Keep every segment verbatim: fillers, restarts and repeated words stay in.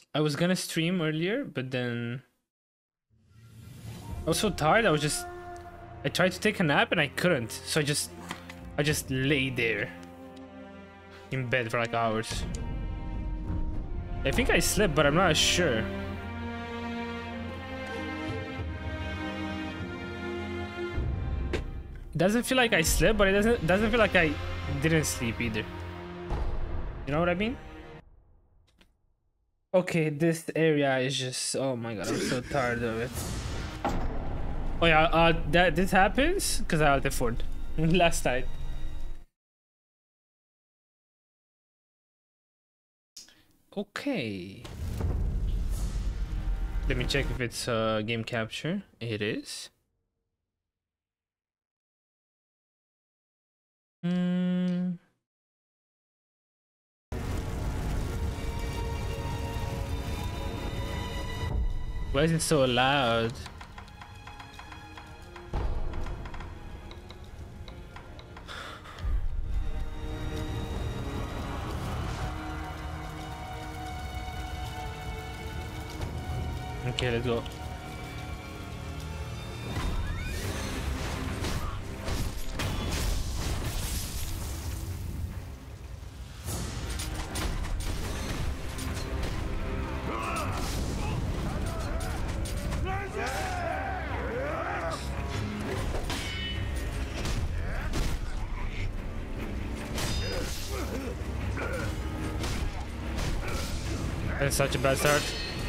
I was gonna stream earlier, but then I was so tired. I was just I tried to take a nap and I couldn't, so I just I just lay there in bed for like hours. I think I slept, but I'm not sure. Doesn't feel like I slept, but it doesn't doesn't feel like I didn't sleep either. You know what I mean? Okay, this area is just, oh my god, I'm so tired of it. Oh yeah, uh, that this happens because I ulted Ford last night. Okay. Let me check if it's uh, game capture. It is. Hmm. Why is it so loud? Okay, let's go. That's such a bad start.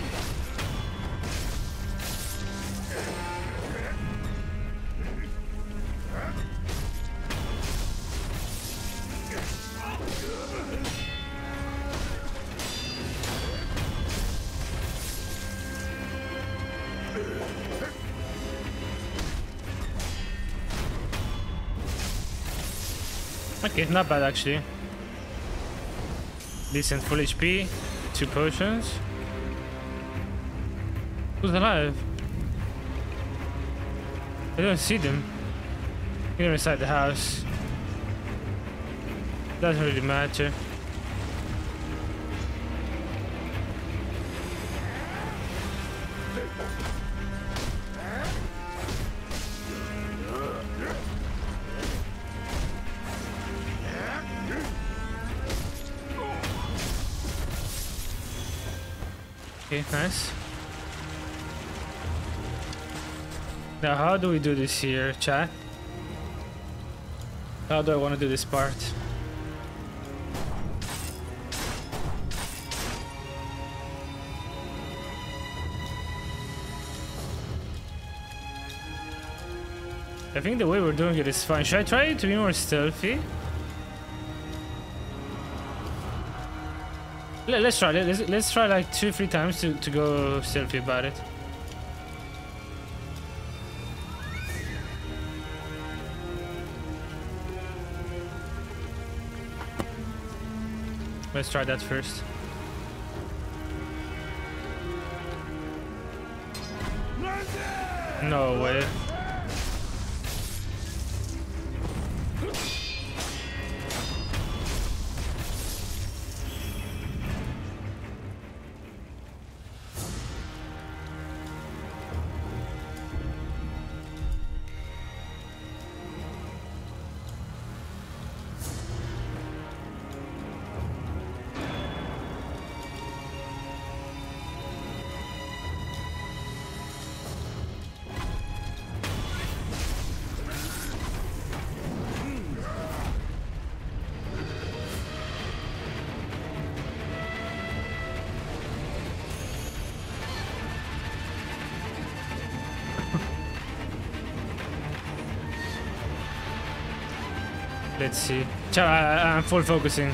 Okay, not bad actually. Decent full H P, two potions. Who's alive? I don't see them. They're inside the house. Doesn't really matter. Okay, nice. Now, how do we do this here, chat? How do I want to do this part? I think the way we're doing it is fine. Should I try to be more stealthy? Let's try. Let's let's try like two, three times to to go stealthy about it. Let's try that first. No way. Let's see. I, I, I'm full focusing.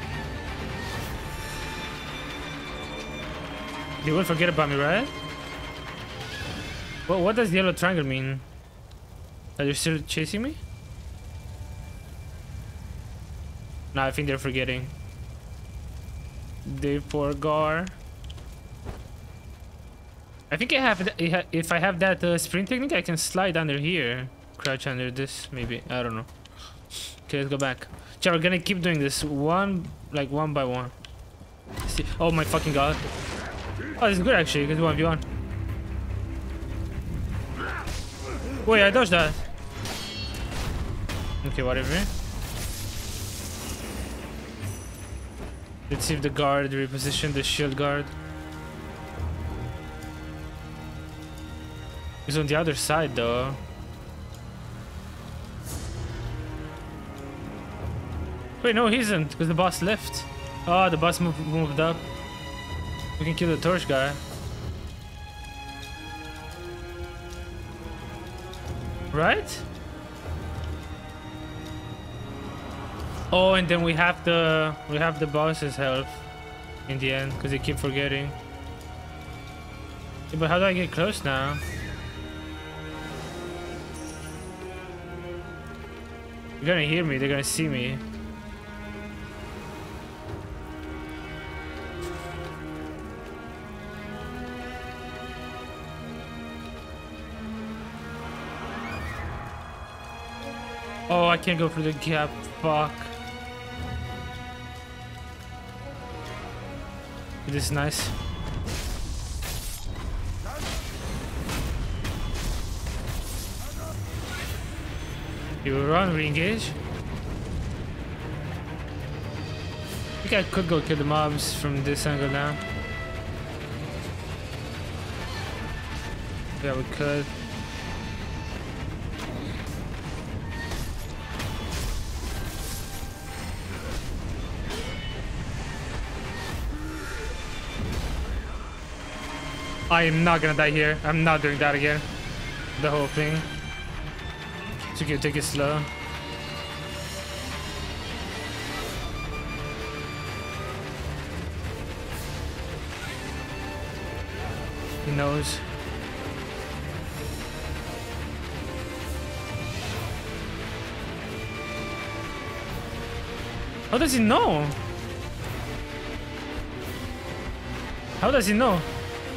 They will forget about me, right? Well, what does the yellow triangle mean? Are they still chasing me? No, I think they're forgetting. They forgot. I think I have. If I have that uh, sprint technique, I can slide under here, crouch under this. Maybe, I don't know. Okay, let's go back. Chat, we're gonna keep doing this one, like one by one. See. Oh my fucking god! Oh, this is good actually, because one v one. Wait, I dodged that. Okay, whatever. Let's see if the guard repositioned the shield guard. He's on the other side though. Wait, no, he isn't, because the boss left. Oh, the boss moved, moved up. We can kill the torch guy. Right? Oh, and then we have the we have the boss's health in the end, because they keep forgetting. Yeah, but how do I get close now? They're gonna hear me, they're gonna see me. Oh, I can't go through the gap. Fuck. This is nice. You run, re-engage. I think I could go kill the mobs from this angle now. Yeah, we could. I am not gonna die here. I'm not doing that again. The whole thing. So you can take it slow. He knows. How does he know? How does he know?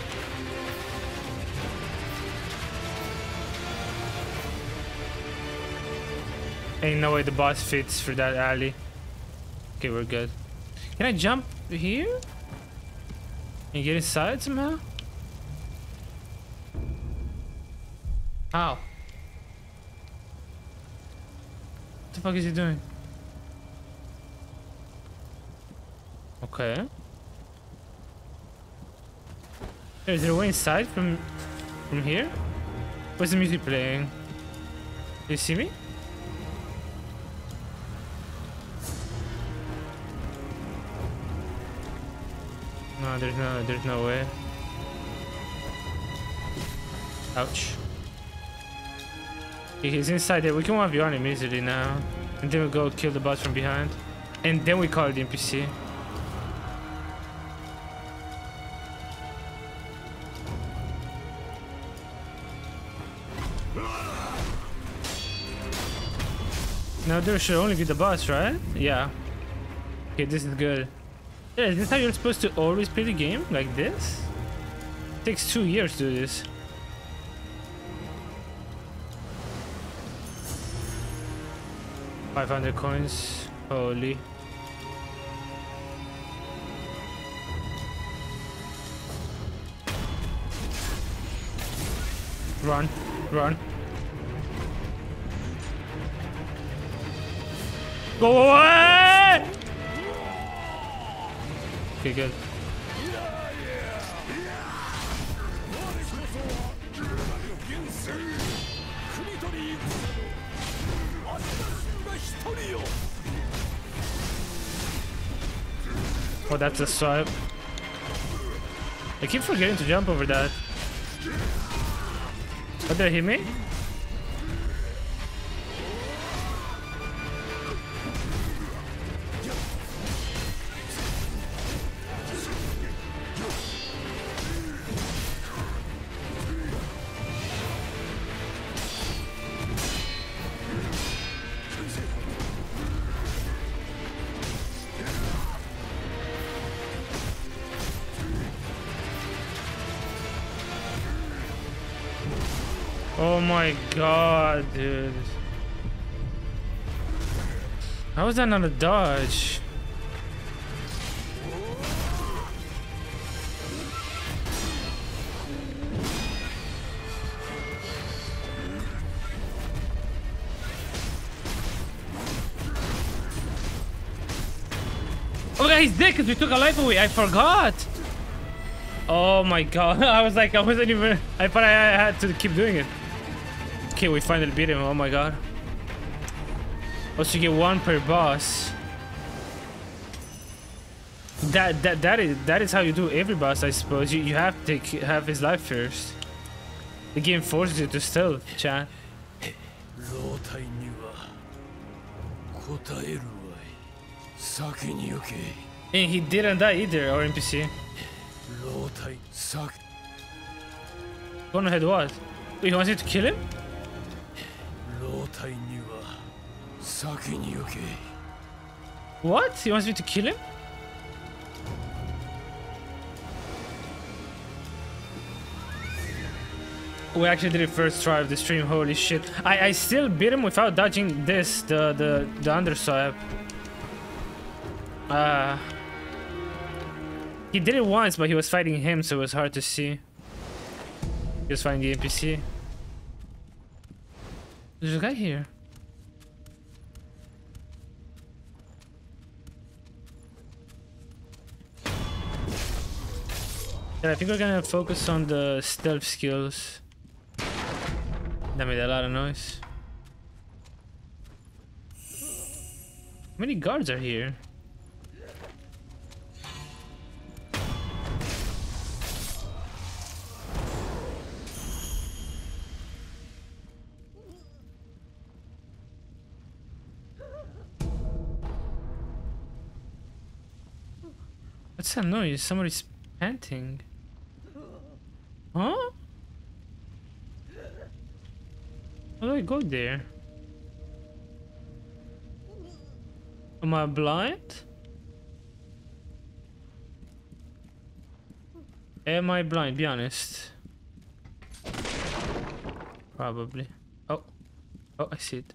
Ain't no way the boss fits for that alley. Okay, we're good. Can I jump here? And get inside somehow? How? What the fuck is he doing? Okay. Is there a way inside from from here? Where's the music playing? Do you see me? No, there's no, there's no way. Ouch. Okay, he's inside there. We can one v one him easily now. And then we go kill the boss from behind. And then we call the N P C. Now there should only be the boss, right? Yeah. Okay, this is good. Yeah, is this how you're supposed to always play the game? Like this? It takes two years to do this. five hundred coins. Holy. Run. Run. Go away! Okay, good. Oh, that's a swipe. I keep forgetting to jump over that. Oh, did it hit me? Oh my god, dude. How is that not a dodge? yeah, he's dead because we took a life away. I forgot. Oh my god. I was like, I wasn't even... I thought I had to keep doing it. Okay, we finally beat him. Oh my god. Also, you get one per boss. That that that is that is how you do every boss, I suppose. You you have to take, have his life first. The game forces you to stealth, chat. And he didn't die either, our N P C. Go ahead, what? Wait, he wants you to kill him? What? He wants me to kill him? We actually did it first try of the stream. Holy shit! I I still beat him without dodging this, the the the underswipe. Uh, he did it once, but he was fighting him, so it was hard to see. He was fighting the N P C. There's a guy here. Yeah, I think we're gonna focus on the stealth skills. That made a lot of noise. How many guards are here? What's that noise? Somebody's panting. Huh? How do I go there? Am I blind? Am I blind? Be honest. Probably. Oh. Oh, I see it.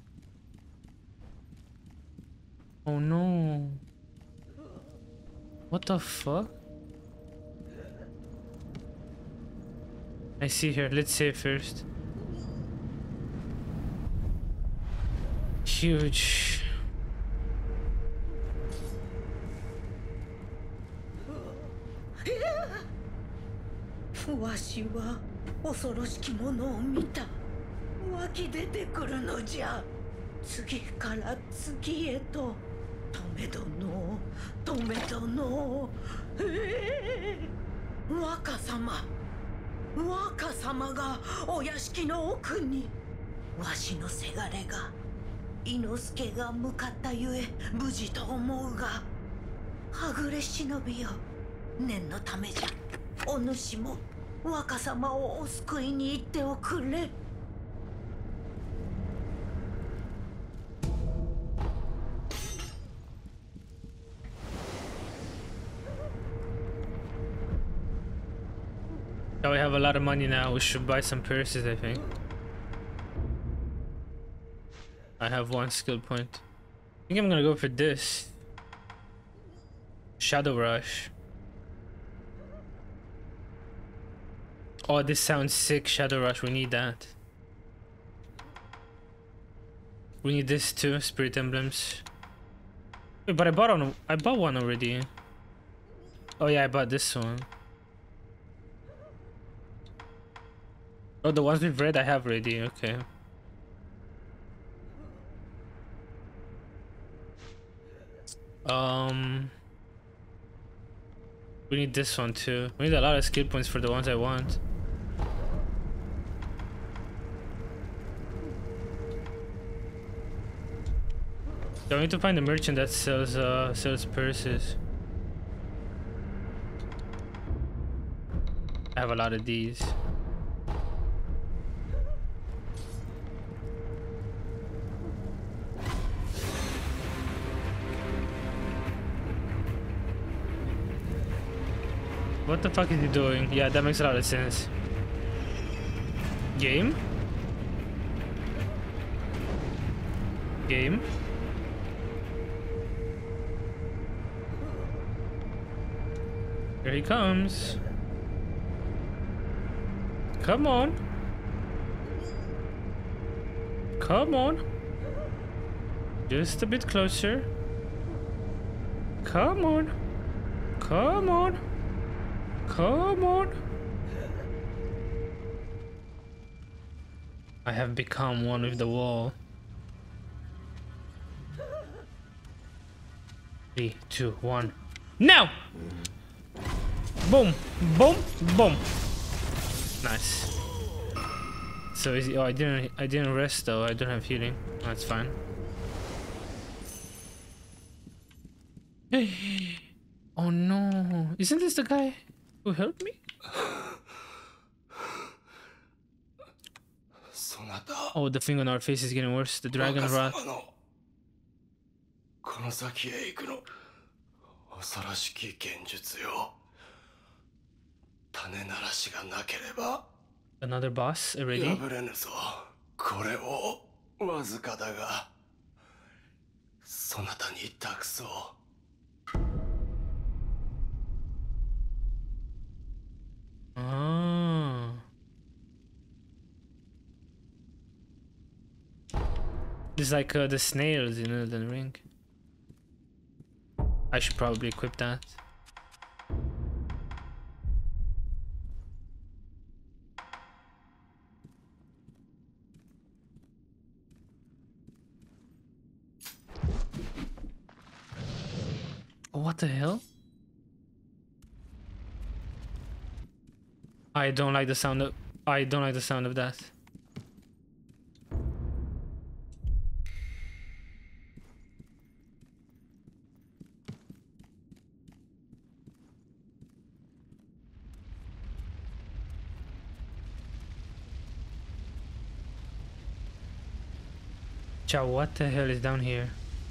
Oh no. What the fuck? I see her. Let's save first. Huge. わしは恐ろしきものを見た。湧き出てくるのじゃ。次から次へと。止め殿、止め殿。ええー、若様、若様がお屋敷の奥に。わしのせがれが、伊之助が向かったゆえ無事と思うが、はぐれ忍びよ。念のためじゃ。お主も若様をお救いに行っておくれ。 Oh, we have a lot of money now. We should buy some purses, I think. I have one skill point. I think I'm gonna go for this. Shadow Rush. Oh, this sounds sick. Shadow Rush. We need that. We need this too. Spirit Emblems. Wait, but I bought one. I bought one already. Oh yeah, I bought this one. Oh, the ones with red I have already. Okay. Um, we need this one too. We need a lot of skill points for the ones I want. So I need to find a merchant that sells uh sells purses. I have a lot of these. What the fuck is he doing? Yeah, that makes a lot of sense. Game? Game? Here he comes. Come on. Come on. Just a bit closer. Come on. Come on. Come on. I have become one with the wall. Three, two, one. Now! Boom! Boom! Boom! Nice. So easy. Oh, I didn't. I didn't rest though. I don't have healing. That's fine. Oh no! Isn't this the guy who helped me? Oh, the thing on our face is getting worse. The dragon rot. この先へ行くの恐ろしき現実よ。種ならしがなければ Another boss already? 破れぬぞ。これをわずかだがそなたに託そう。 Ah. It's like uh, the snails in Elden Ring. I should probably equip that. Oh, what the hell? I don't like the sound of I don't like the sound of that. Chow, what the hell is down here?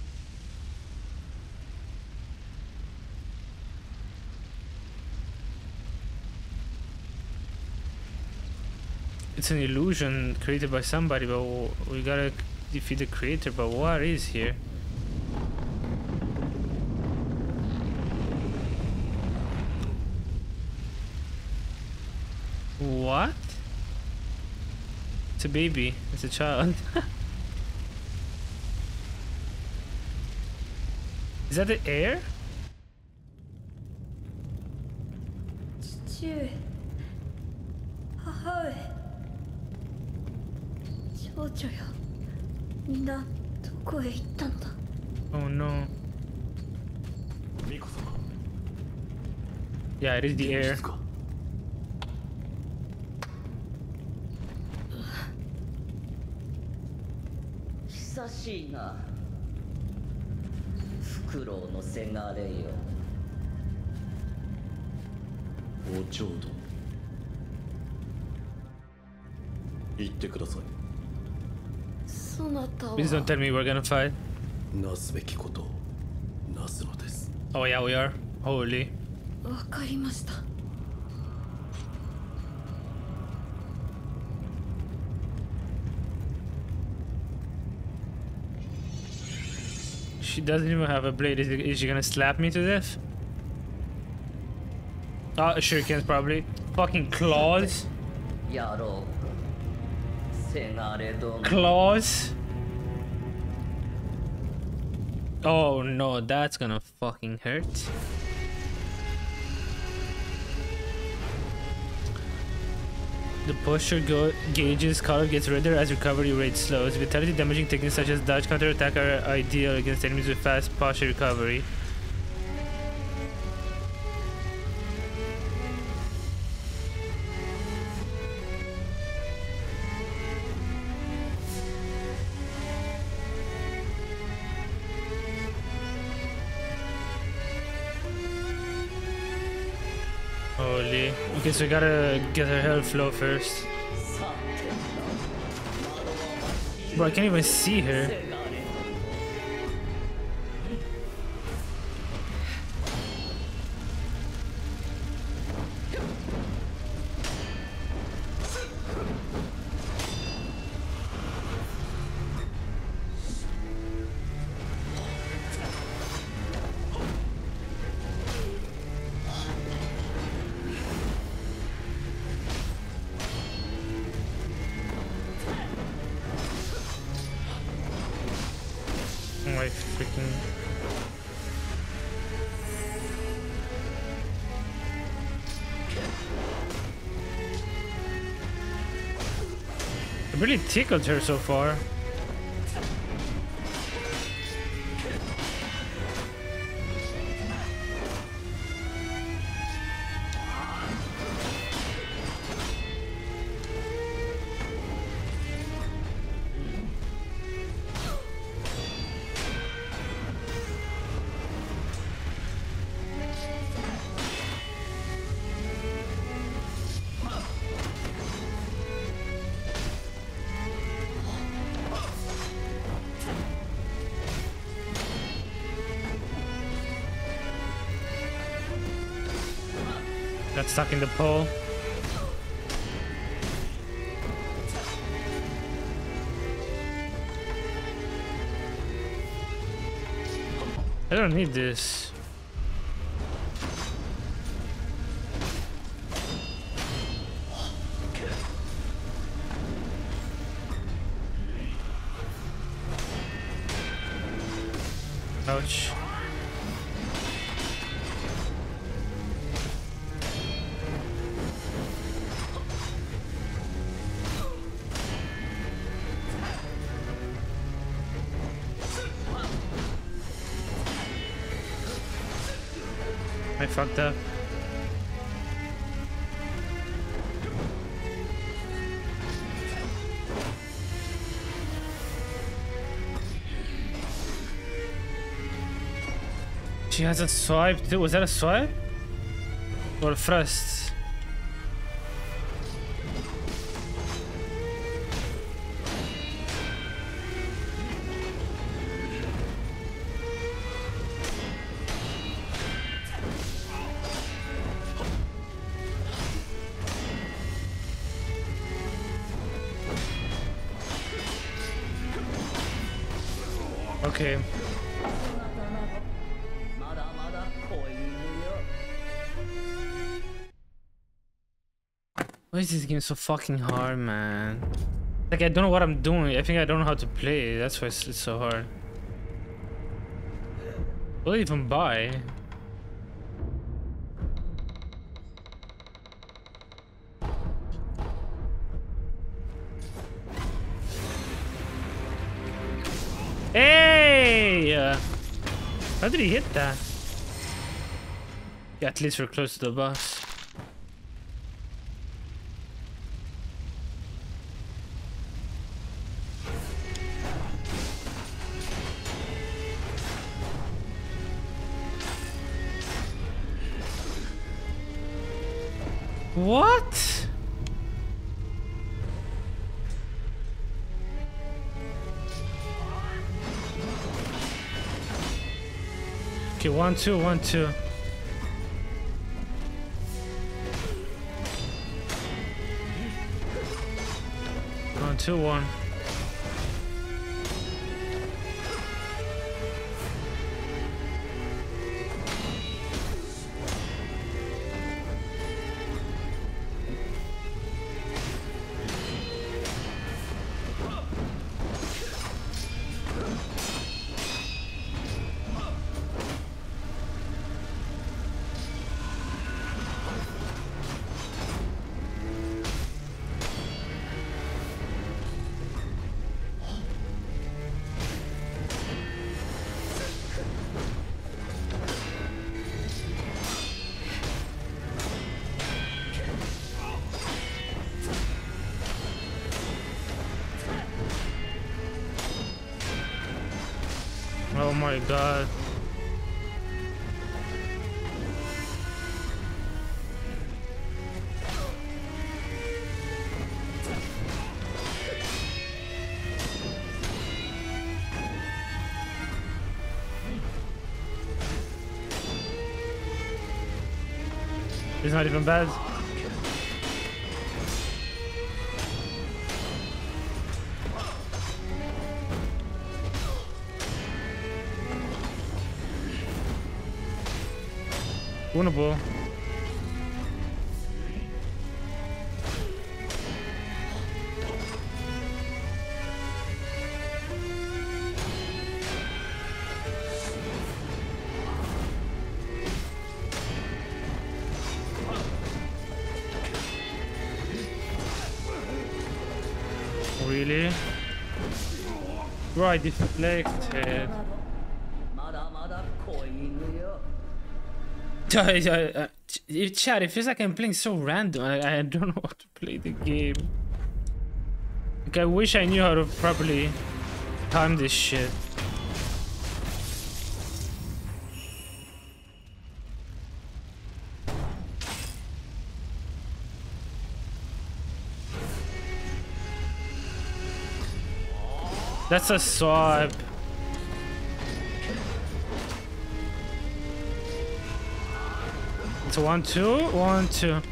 It's an illusion created by somebody, but we gotta defeat the creator. But what is here? What? It's a baby. It's a child. Is that the air? 父上、母上、少女よ、みんなどこへ行ったのだ。 Oh no. ミコ様。 Yeah, it is the air. 久しいな。フクロウのせがれよ。 お嬢殿。言ってください。 そなたは。 Please don't tell me we're gonna fight. なすべきことをなすのです。 Oh yeah, we are. Holy. わかりました。 She doesn't even have a blade. Is, it, is she gonna slap me to death? Oh, shurikens probably. Fucking claws. やろう。せがれ殿。 Claws. Oh no, that's gonna fucking hurt. The posture go gauge's color gets redder as recovery rate slows. Vitality damaging techniques such as dodge counter attack are ideal against enemies with fast posture recovery. Holy. Okay, so we gotta get her health flow first. Bro, I can't even see her. Oh my freaking... really tickled her so far. Got stuck in the pole. I don't need this. Ouch. I fucked up. She hasn't swiped. Was that a swipe? Or a thrust? Okay. まだまだ子犬よ。 Why is this game so fucking hard, man? Like, I don't know what I'm doing. I think I don't know how to play. That's why it's, it's so hard. What do I even buy? Hey! Uh, how did he hit that? Yeah, at least we're close to the boss. What? Okay, one, two, one, two. One, two, one. Oh my god. It's not even bad. Winnable. really? Bro, I deflected. まだまだ子犬よ。 Chat, it feels like I'm playing so random. I, I don't know how to play the game. Like, I wish I knew how to properly time this shit. That's a swipe. It's a one, two, one, two.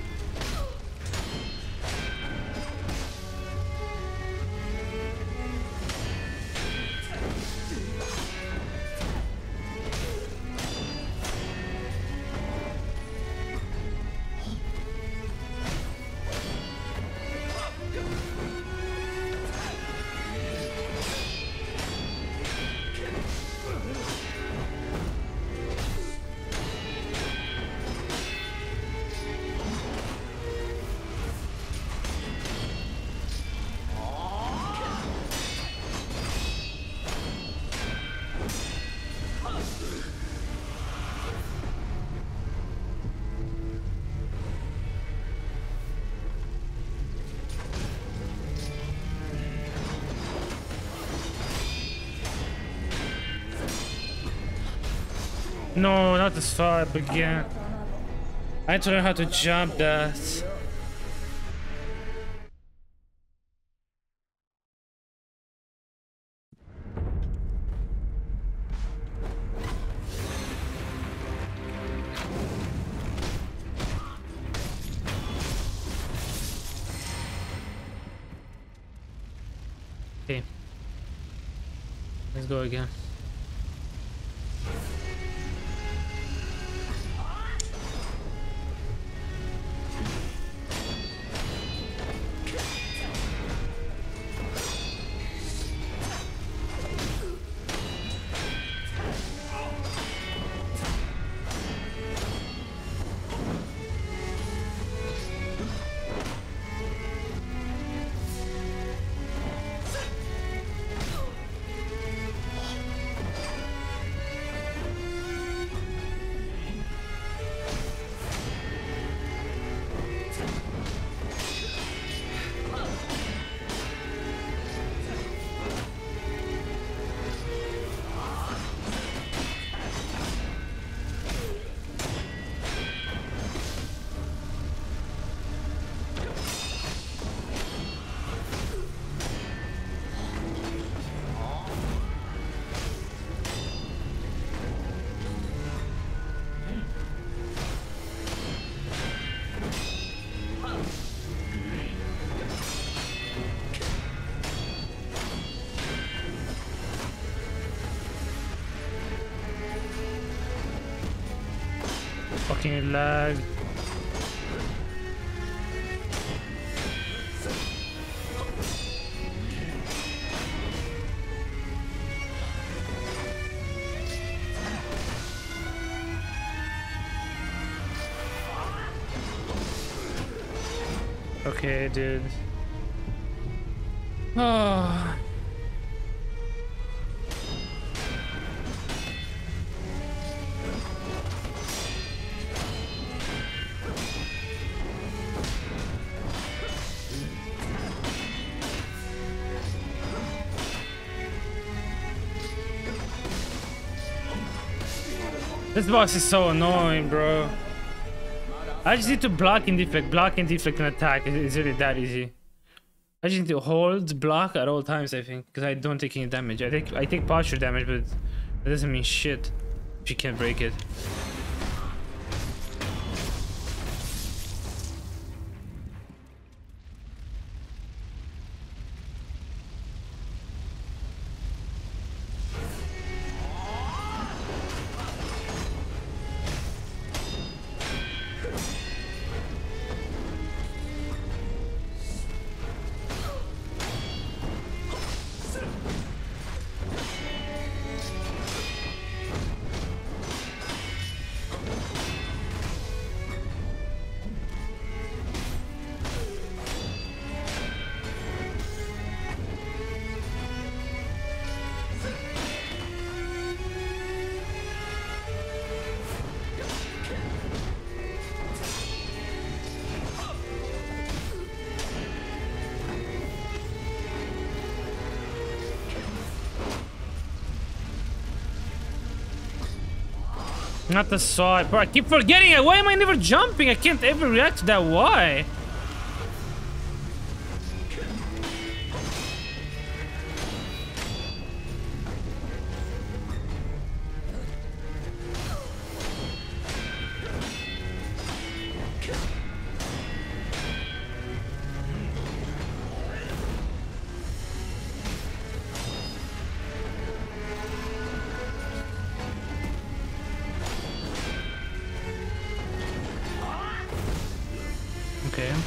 No, not the swipe again. I need to learn how to jump that. Okay. Let's go again. Fucking lag. Okay, dude. Oh. This boss is so annoying, bro. I just need to block and deflect, block and deflect and attack. It's really that easy. I just need to hold block at all times, I think, because I don't take any damage. I take I take posture damage, but that doesn't mean shit if you can't break it. Not the saw. Bro, I keep forgetting it. Why am I never jumping? I can't ever react to that. Why? Okay.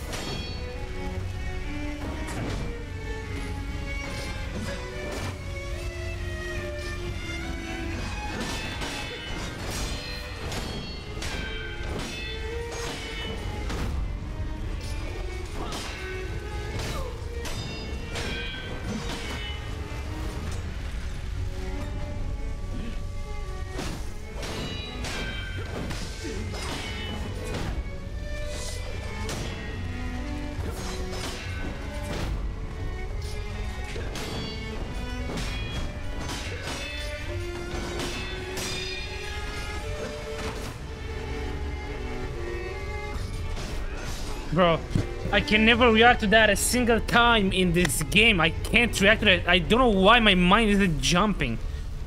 Bro, I can never react to that a single time in this game. I can't react to it. I don't know why my mind isn't jumping.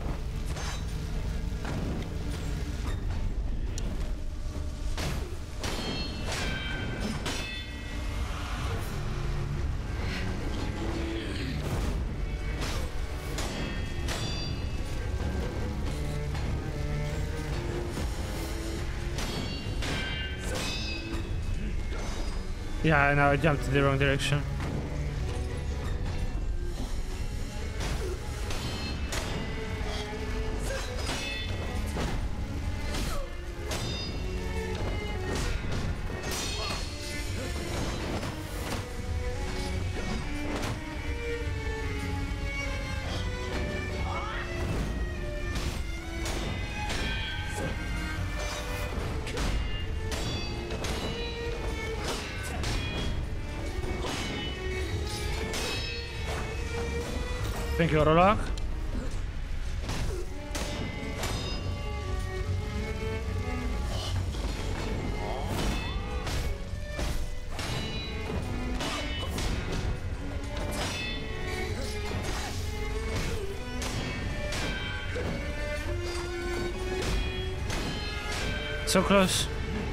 Yeah, no, I jumped in the wrong direction. Thank you, Orolak. So close.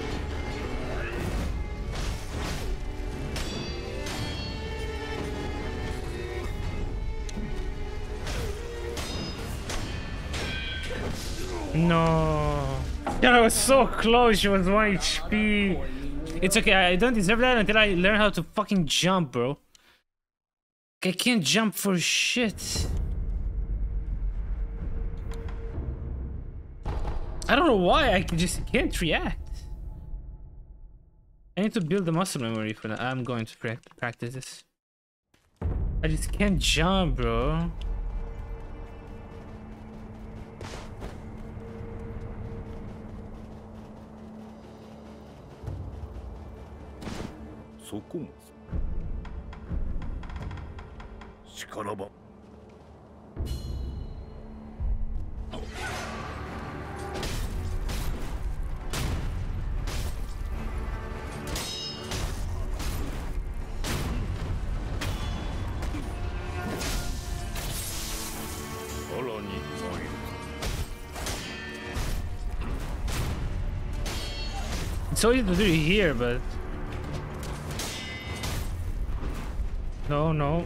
No. Yeah, I was so close. She was one H P. It's okay. I don't deserve that until I learn how to fucking jump, bro. I can't jump for shit. I don't know why. I just can't react. I need to build the muscle memory for that. I'm going to practice this. I just can't jump, bro. It's so easy to do it here, but no, no.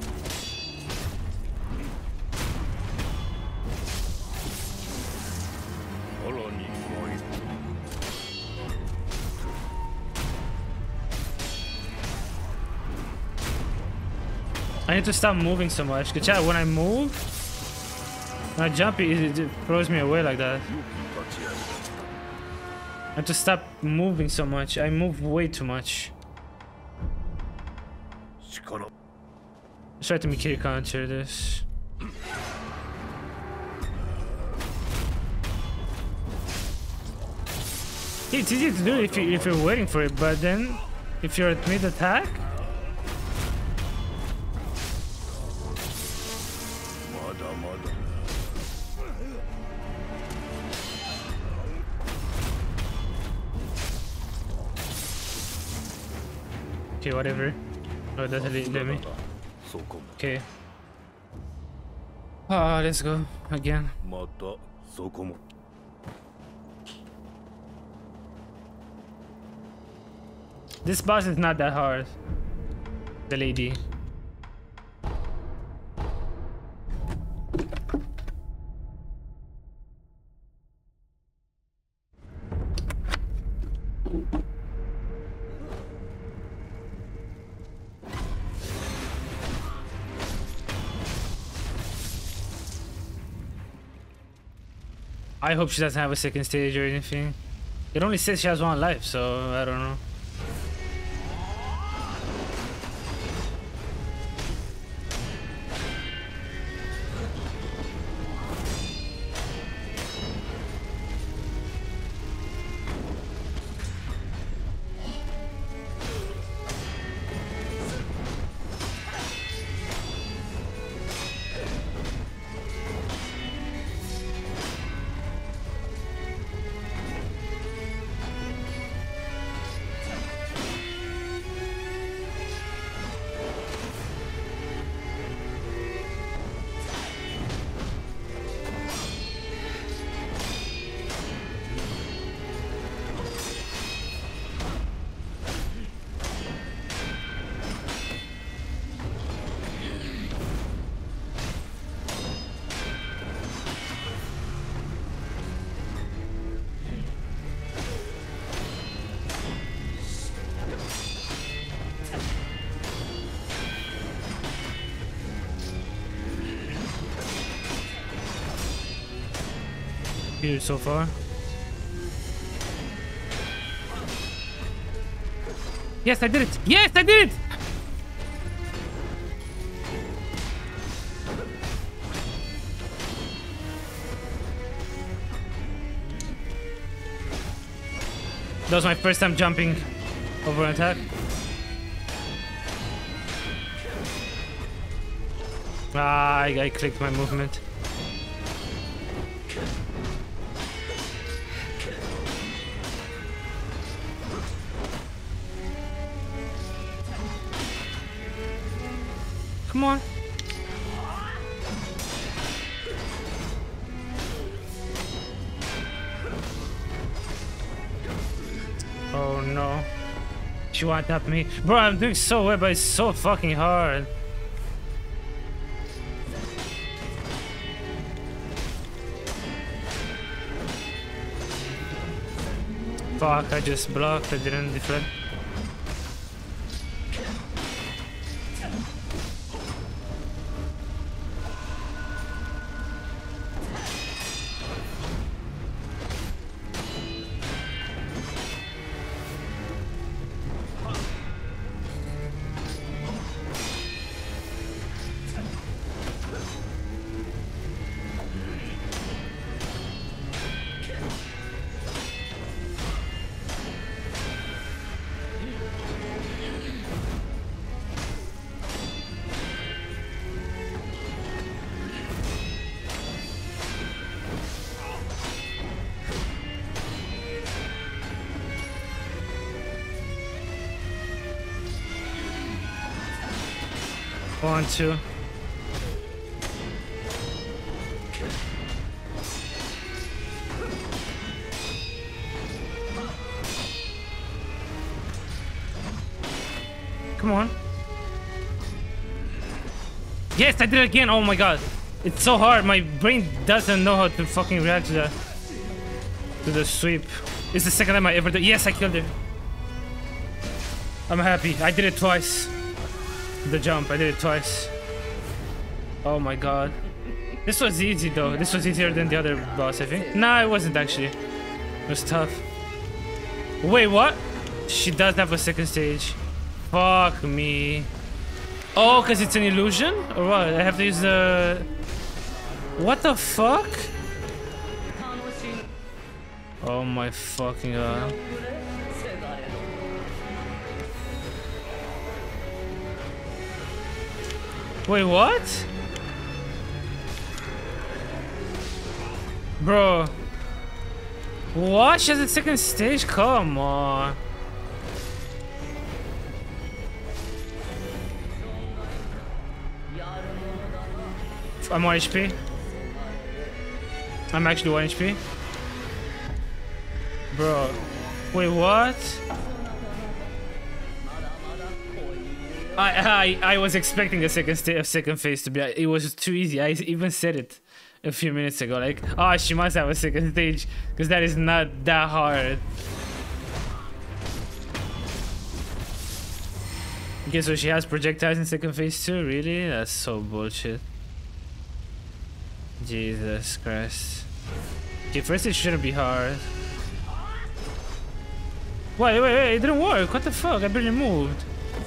I need to stop moving so much. Cause chat, when I move, when I jump, it, it throws me away like that. I have to stop moving so much. I move way too much. Let's try to Mikiri counter this. It's easy to do if you if you're waiting for it, but then if you're at mid attack. Okay, whatever. Oh, it doesn't let let me. そこも Okay. Ah, let's go again. またそこも This boss is not that hard. The lady. I hope she doesn't have a second stage or anything. It only says she has one life, so I don't know. Here so far. Yes, I did it! Yes, I did it! That was my first time jumping over an attack. Ah, I, I clicked my movement. Come on. Oh no. She one-tapped me. Bro, I'm doing so well, but it's so fucking hard. Fuck, I just blocked, I didn't deflect. One, two. Come on. Yes, I did it again. Oh my god. It's so hard. My brain doesn't know how to fucking react to that. To the sweep. It's the second time I ever did. Yes, I killed it. I'm happy. I did it twice. The jump, I did it twice. Oh my god. This was easy though. This was easier than the other boss, I think. Nah, it wasn't actually. It was tough. Wait, what? She does have a second stage. Fuck me. Oh, because it's an illusion? Or what? I have to use the... What the fuck? Oh my fucking god. Wait, what? Bro. What? She has a second stage? Come on. I'm one H P. I'm actually one H P. Bro. Wait, what? I I I was expecting a second sta a second phase to be. It was too easy. I even said it a few minutes ago. Like, oh, she must have a second stage because that is not that hard. Okay, so she has projectiles in second phase too. Really? That's so bullshit. Jesus Christ. Okay, first it shouldn't be hard. Wait, wait, wait! It didn't work. What the fuck? I barely moved.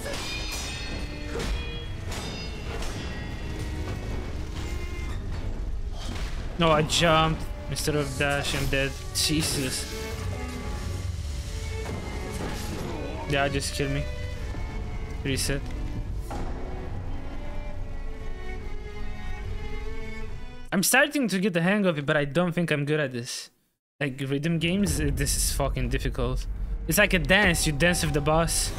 No, I jumped instead of dash. I'm dead. Jesus. Yeah, just kill me. Reset. I'm starting to get the hang of it, but I don't think I'm good at this. Like rhythm games, this is fucking difficult. It's like a dance. You dance with the boss.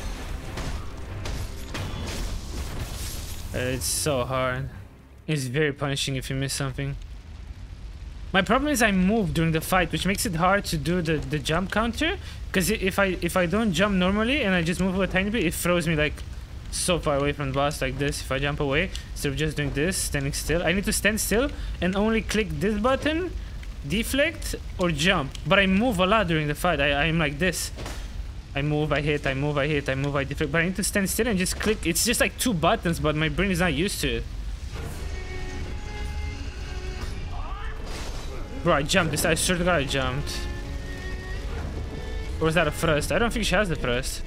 Uh, it's so hard. It's very punishing if you miss something. My problem is I move during the fight, which makes it hard to do the, the jump counter. Because if I if I don't jump normally and I just move a tiny bit, it throws me like so far away from the boss like this. If I jump away, instead of just doing this, standing still. I need to stand still and only click this button, deflect, or jump. But I move a lot during the fight. I, I'm like this. I move, I hit, I move, I hit, I move, I deflect. But I need to stand still and just click. It's just like two buttons, but my brain is not used to it. Bro, I jumped this. I swear to God, I jumped. Or was that a thrust? I don't think she has the thrust.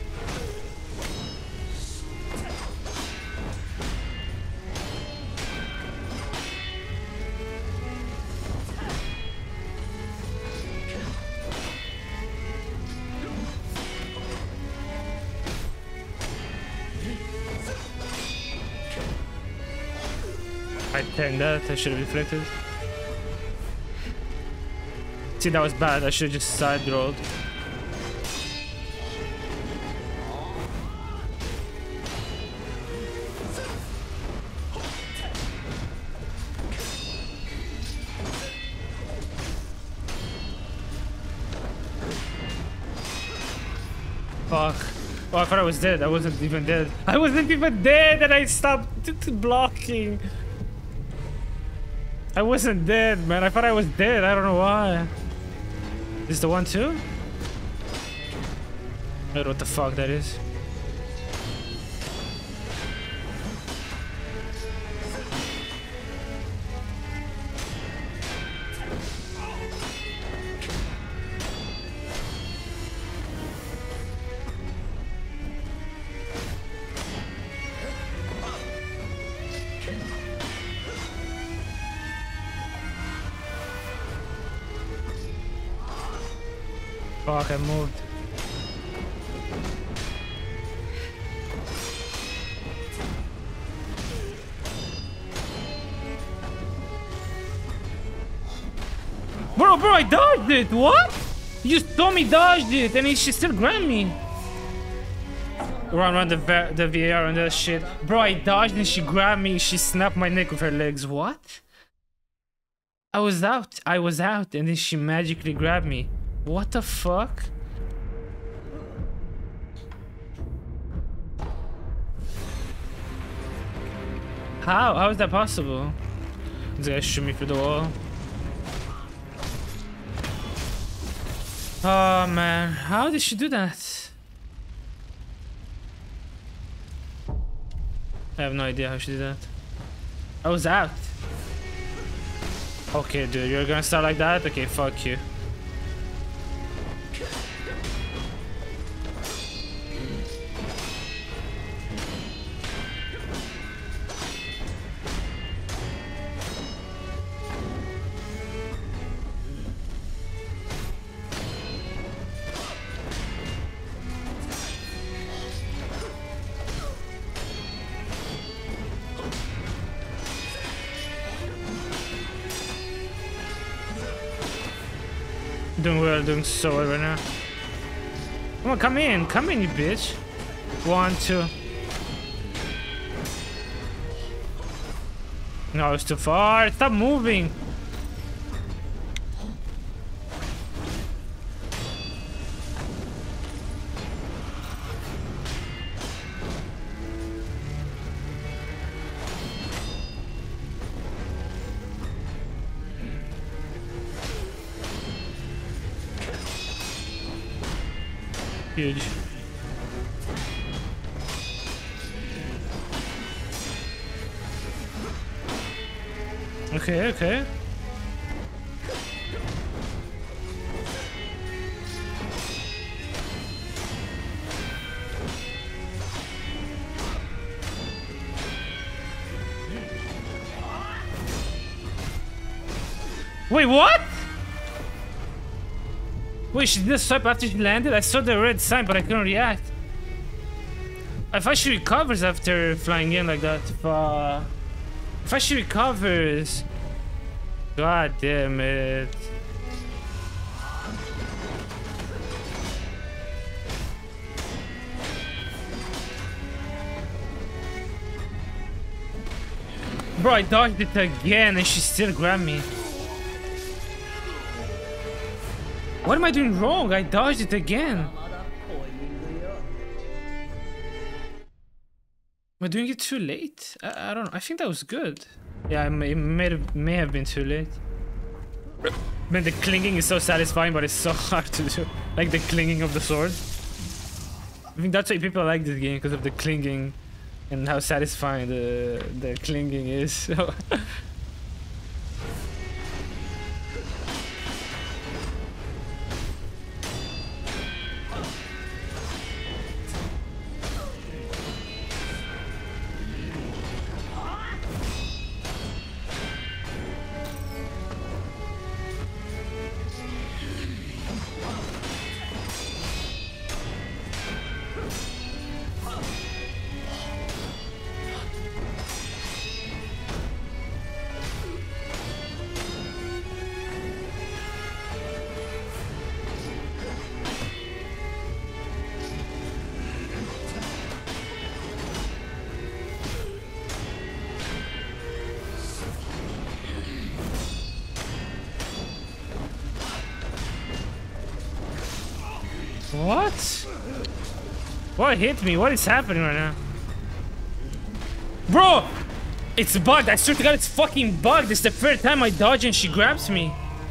I tanked that. I should have deflected. See, that was bad. I should have just side rolled. Fuck. Oh, I thought I was dead. I wasn't even dead. I wasn't even dead and I stopped blocking. I wasn't dead, man. I thought I was dead. I don't know why. Is the one too? I don't know what the fuck that is. Fuck, I moved. Bro, bro, I dodged it! What? You saw me dodged it and she still grabbed me. Run, run the, the V A R on that shit. Bro, I dodged and she grabbed me. She snapped my neck with her legs. What? I was out. I was out and then she magically grabbed me. What the fuck? How? How is that possible? This guy shoot me through the wall. Oh man, how did she do that? I have no idea how she did that. I was out. Okay, dude, you're gonna start like that? Okay, fuck you. Doing well, doing so well right now. Come on, come in, come in, you bitch. One, two. No, it's too far. Stop moving. Huge. Okay, okay. Wait, what? Wait, she didn't swipe after she landed? I saw the red sign, but I couldn't react. I thought she recovers after flying in like that. Fuck. I thought she recovers. God damn it. Bro, I dodged it again and she still grabbed me. What am I doing wrong? I dodged it again. Am I doing it too late? I, I don't know. I think that was good. Yeah, it may, it may, have, may have been too late. Man, the clinging is so satisfying, but it's so hard to do. Like the clinging of the sword. I think that's why people like this game, because of the clinging and how satisfying the, the clinging is. What? What hit me? What is happening right now? Bro! It's bugged. I swear to God, it's fucking bugged. It's the third time I dodge and she grabs me.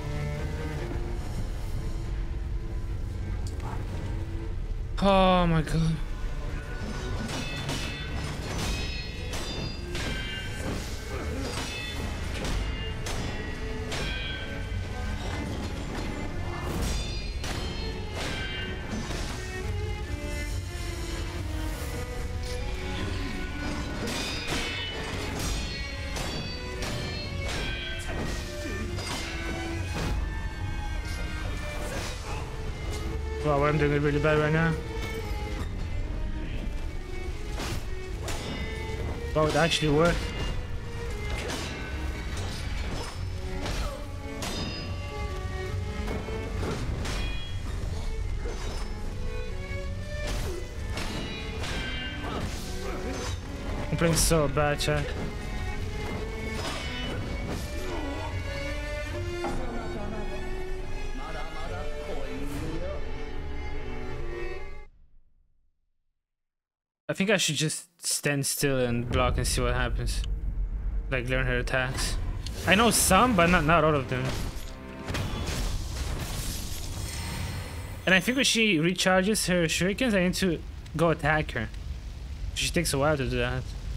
Oh my God. Wow, I'm doing it really bad right now. Wow, it actually worked. I'm playing so bad, chat. I think I should just stand still and block and see what happens. Like, learn her attacks. I know some, but not, not all of them. And I think when she recharges her shurikens, I need to go attack her. She takes a while to do that.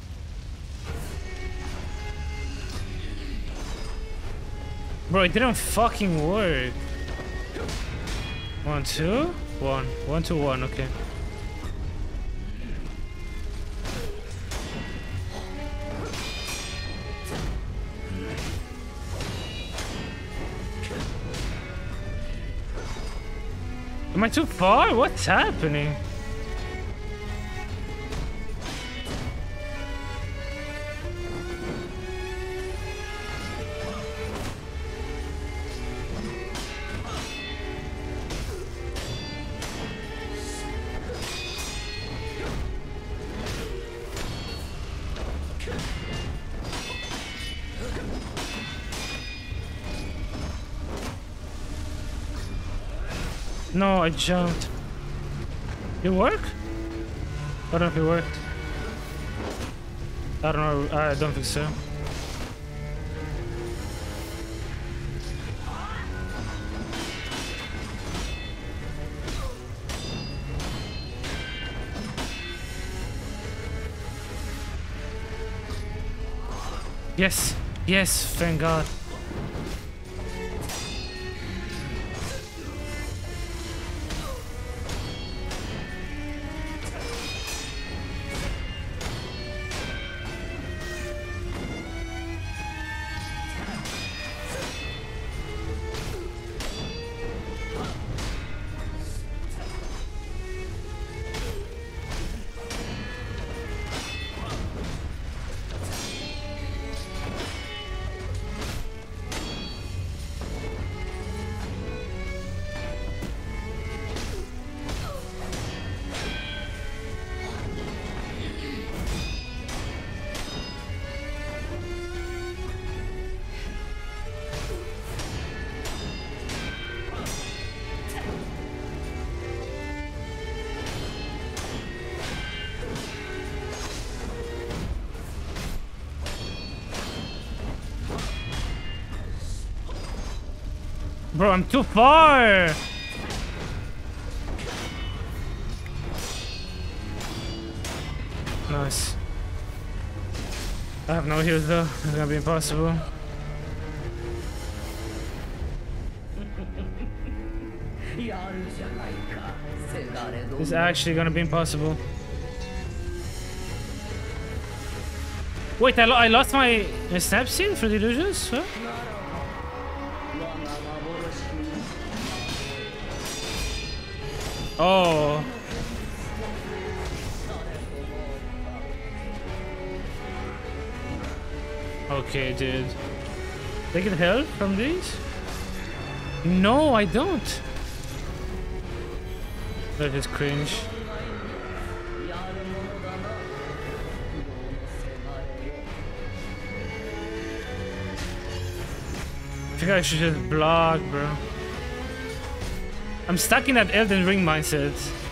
Bro, it didn't fucking work. One, two, one. One, two, one, okay. Am I too far? What's happening? No, I jumped. It worked? I don't know if it worked. I don't know. I don't think so. Yes. Yes. Thank God. Bro, I'm too far! Nice. I have no heals though. It's gonna be impossible. It's actually gonna be impossible. Wait, I, lo I lost my, my snap seed for the illusions? Huh? Oh. Okay, dude. They get help from these? No, I don't. That is cringe. I think I should just block, bro. I'm stuck in that Elden Ring mindset.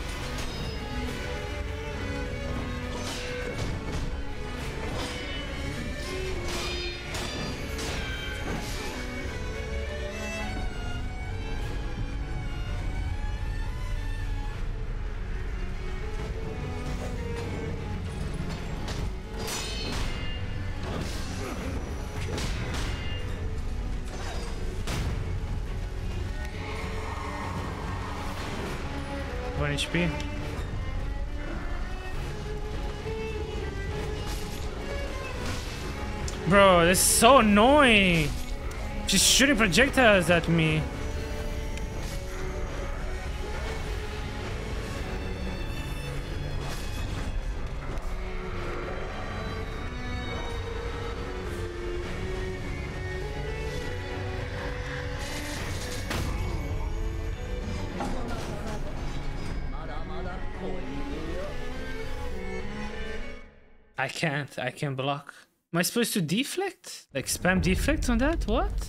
one H P. Bro, this is so annoying. She's shooting projectiles at me. I can't. I can't block. Am I supposed to deflect? Like spam deflect on that? What?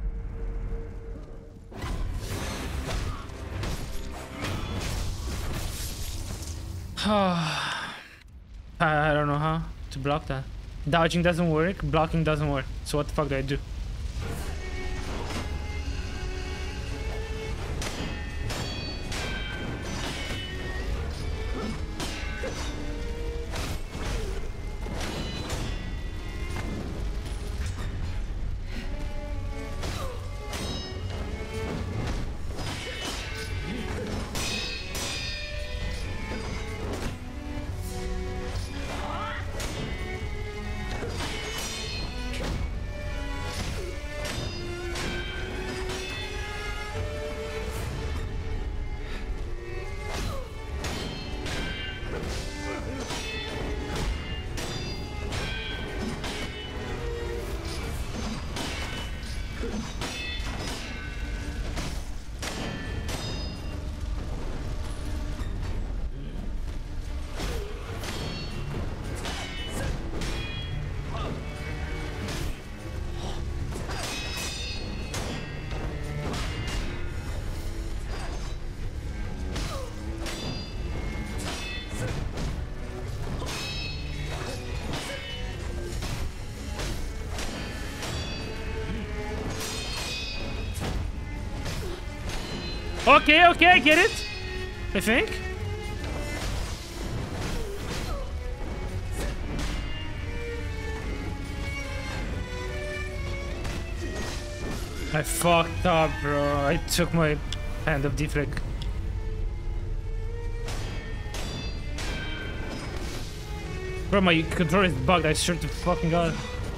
I don't know how to block that. Dodging doesn't work. Blocking doesn't work. So what the fuck do I do? Okay, okay, I get it. I think. I fucked up, bro. I took my hand of deflect. Bro, my controller is bugged. I swear to fucking god.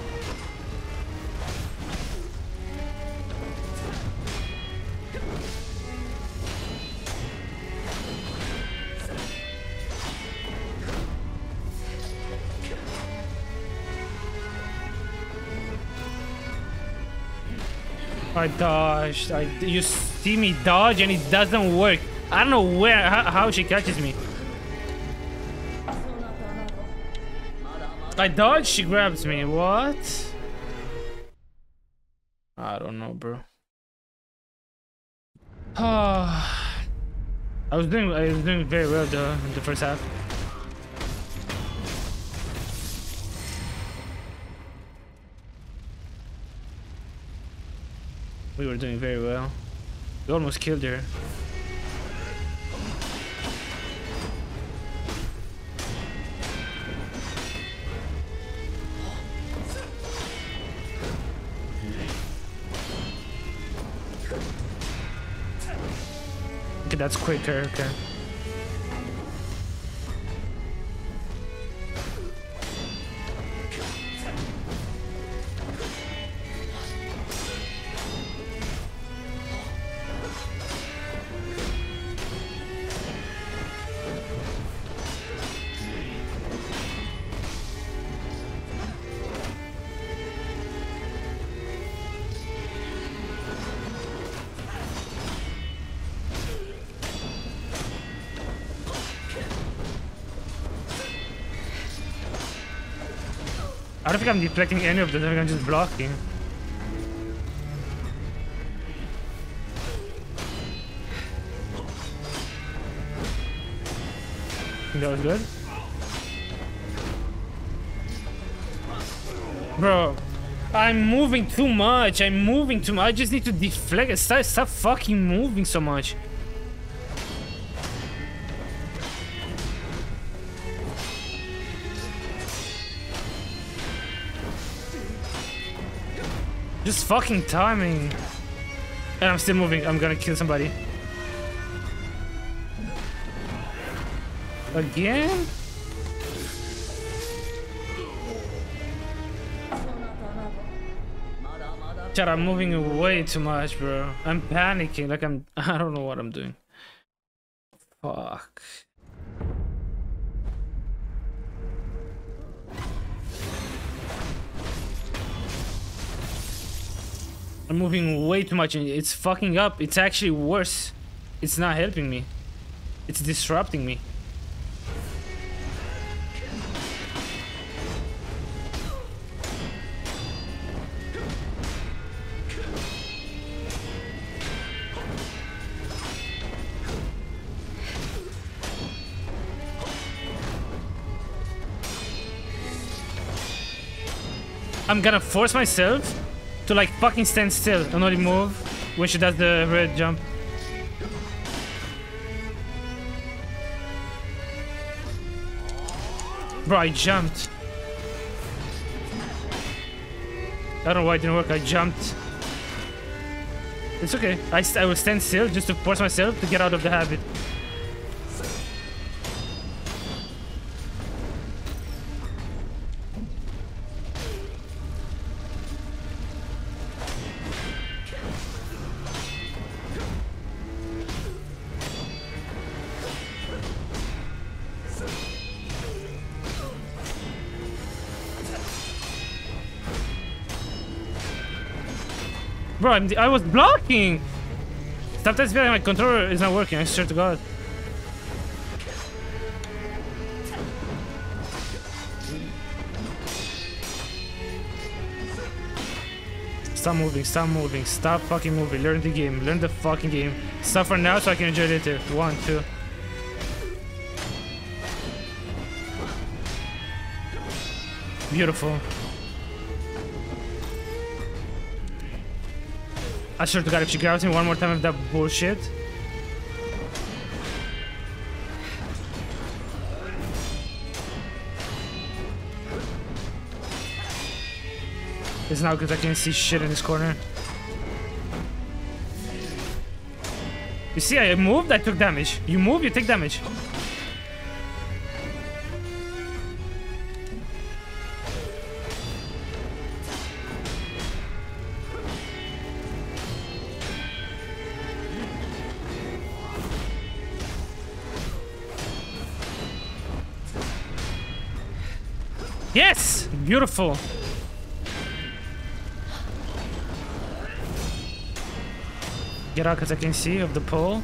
I dodged. I, you see me dodge and it doesn't work. I don't know where, how, how she catches me. I dodge, she grabs me. What? I don't know, bro. I was doing, I was doing very well though in the first half. We were doing very well. We almost killed her. Okay, that's quicker, okay. I don't think I'm deflecting any of them, I think I'm just blocking. That was good. Bro, I'm moving too much. I'm moving too much. I just need to deflect. Stop, stop fucking moving so much. Just fucking timing. And I'm still moving. I'm gonna kill somebody. Again? Chad, I'm moving way too much, bro. I'm panicking. Like I'm. I don't know what I'm doing. Fuck. I'm moving way too much and it's fucking up. It's actually worse. It's not helping me. It's disrupting me. I'm gonna force myself to like fucking stand still and only move when she does the red jump. Bro, I jumped. I don't know why it didn't work. I jumped. It's okay. I, I will stand still just to force myself to get out of the habit. Bro, I'm, I was blocking! Sometimes feeling my controller is not working, I swear to god. Stop moving, stop moving, stop fucking moving. Learn the game, learn the fucking game. Stop for now so I can enjoy it later. One, two. Beautiful. I swear to god, if she grabs me one more time with that bullshit, It's now because I can't see shit in this corner. You see, I moved, I took damage. You move, you take damage. Yes! Beautiful. Get out because I can see of the pole.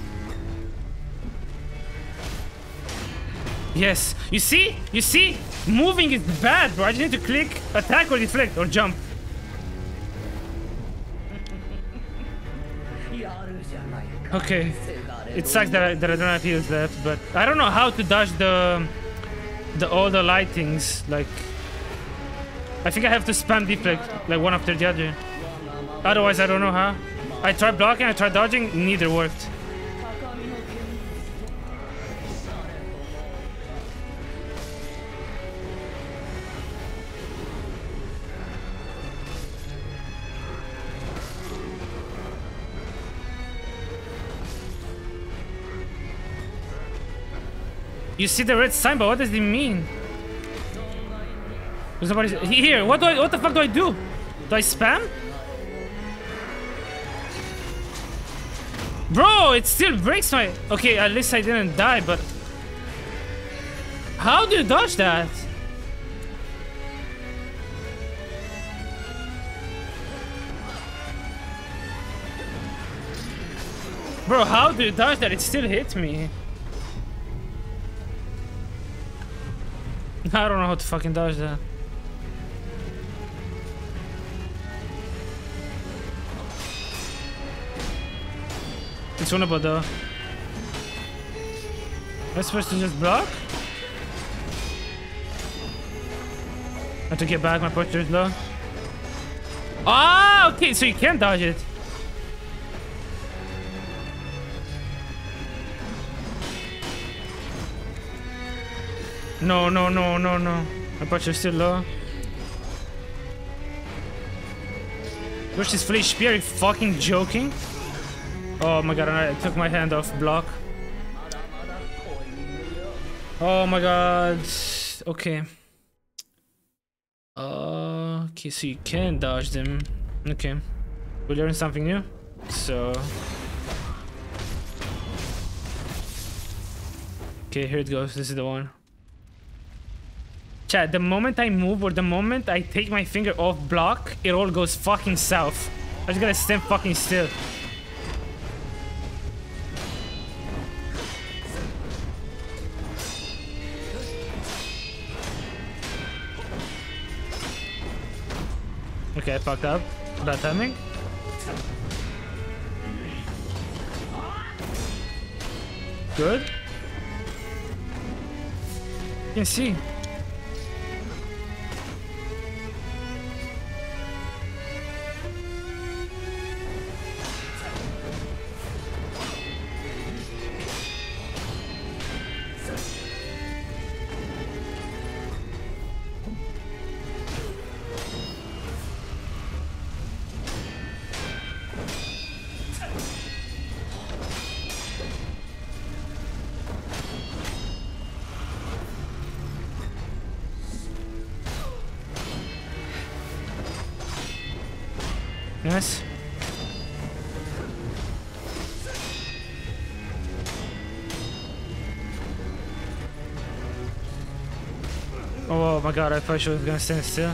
Yes. You see? You see? Moving is bad, bro. I just need to click, attack or deflect or jump. Okay. It sucks that I, that I don't have heals left, but I don't know how to dodge the the all the lightings. Like, I think I have to spam deflect like one after the other. Otherwise, I don't know how. I tried blocking, I tried dodging, neither worked. You see the red sign, but what does it mean? There's nobody here. What do I? What the fuck do I do? Do I spam? Bro, it still breaks my... Okay, at least I didn't die, but... How do you dodge that? Bro, how do you dodge that? It still hit me. I don't know how to fucking dodge that. It's winnable though. Am I supposed to just block? I have to get back, my posture is low. Ah, okay, so you can dodge it. No, no, no, no, no. My posture is still low. Where's this fully spear? Are you fucking joking? Oh my god, I took my hand off block. Oh my god. Okay. Uh, okay, so you can dodge them. Okay. We learned something new. So... Okay, here it goes. This is the one. Chat, the moment I move or the moment I take my finger off block, it all goes fucking south. I just gotta stand fucking still. Okay, I fucked up. Bad timing. Good. You can see. Nice. Oh my god, I thought she was gonna stand still.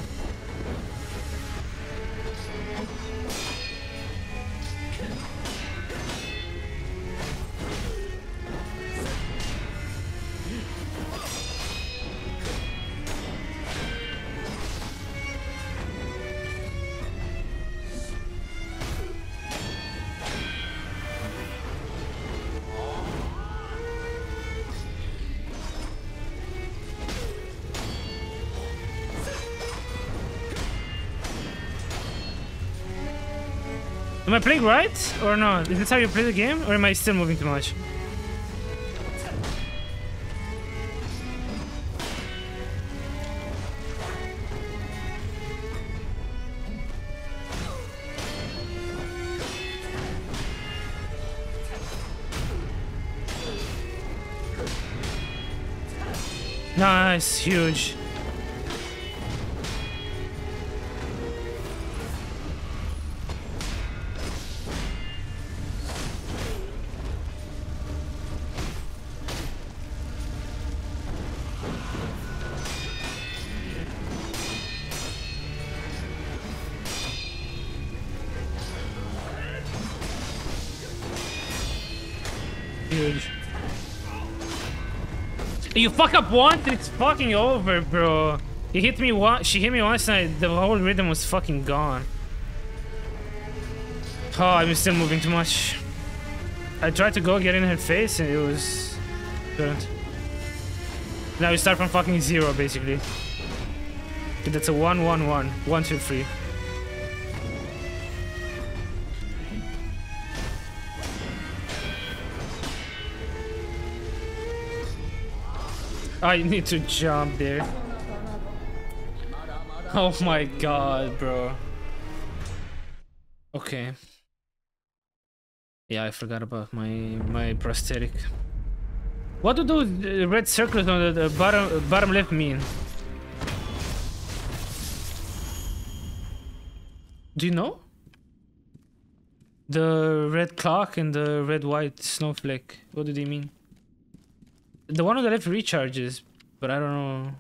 Am I playing right or not? Is this how you play the game, or am I still moving too much? Nice, huge. Huge. You fuck up once, it's fucking over, bro. He hit me once. She hit me once, and I, the whole rhythm was fucking gone. Oh, I'm still moving too much. I tried to go get in her face, and it was couldn't. Now we start from fucking zero, basically. That's a one, one, one, one, two, three. I need to jump there. Oh my god, bro. Okay. Yeah, I forgot about my my prosthetic. What do those uh, red circles on the, the bottom bottom left mean? Do you know? The red clock and the red white snowflake. What do they mean? The one on the left recharges, but I don't know.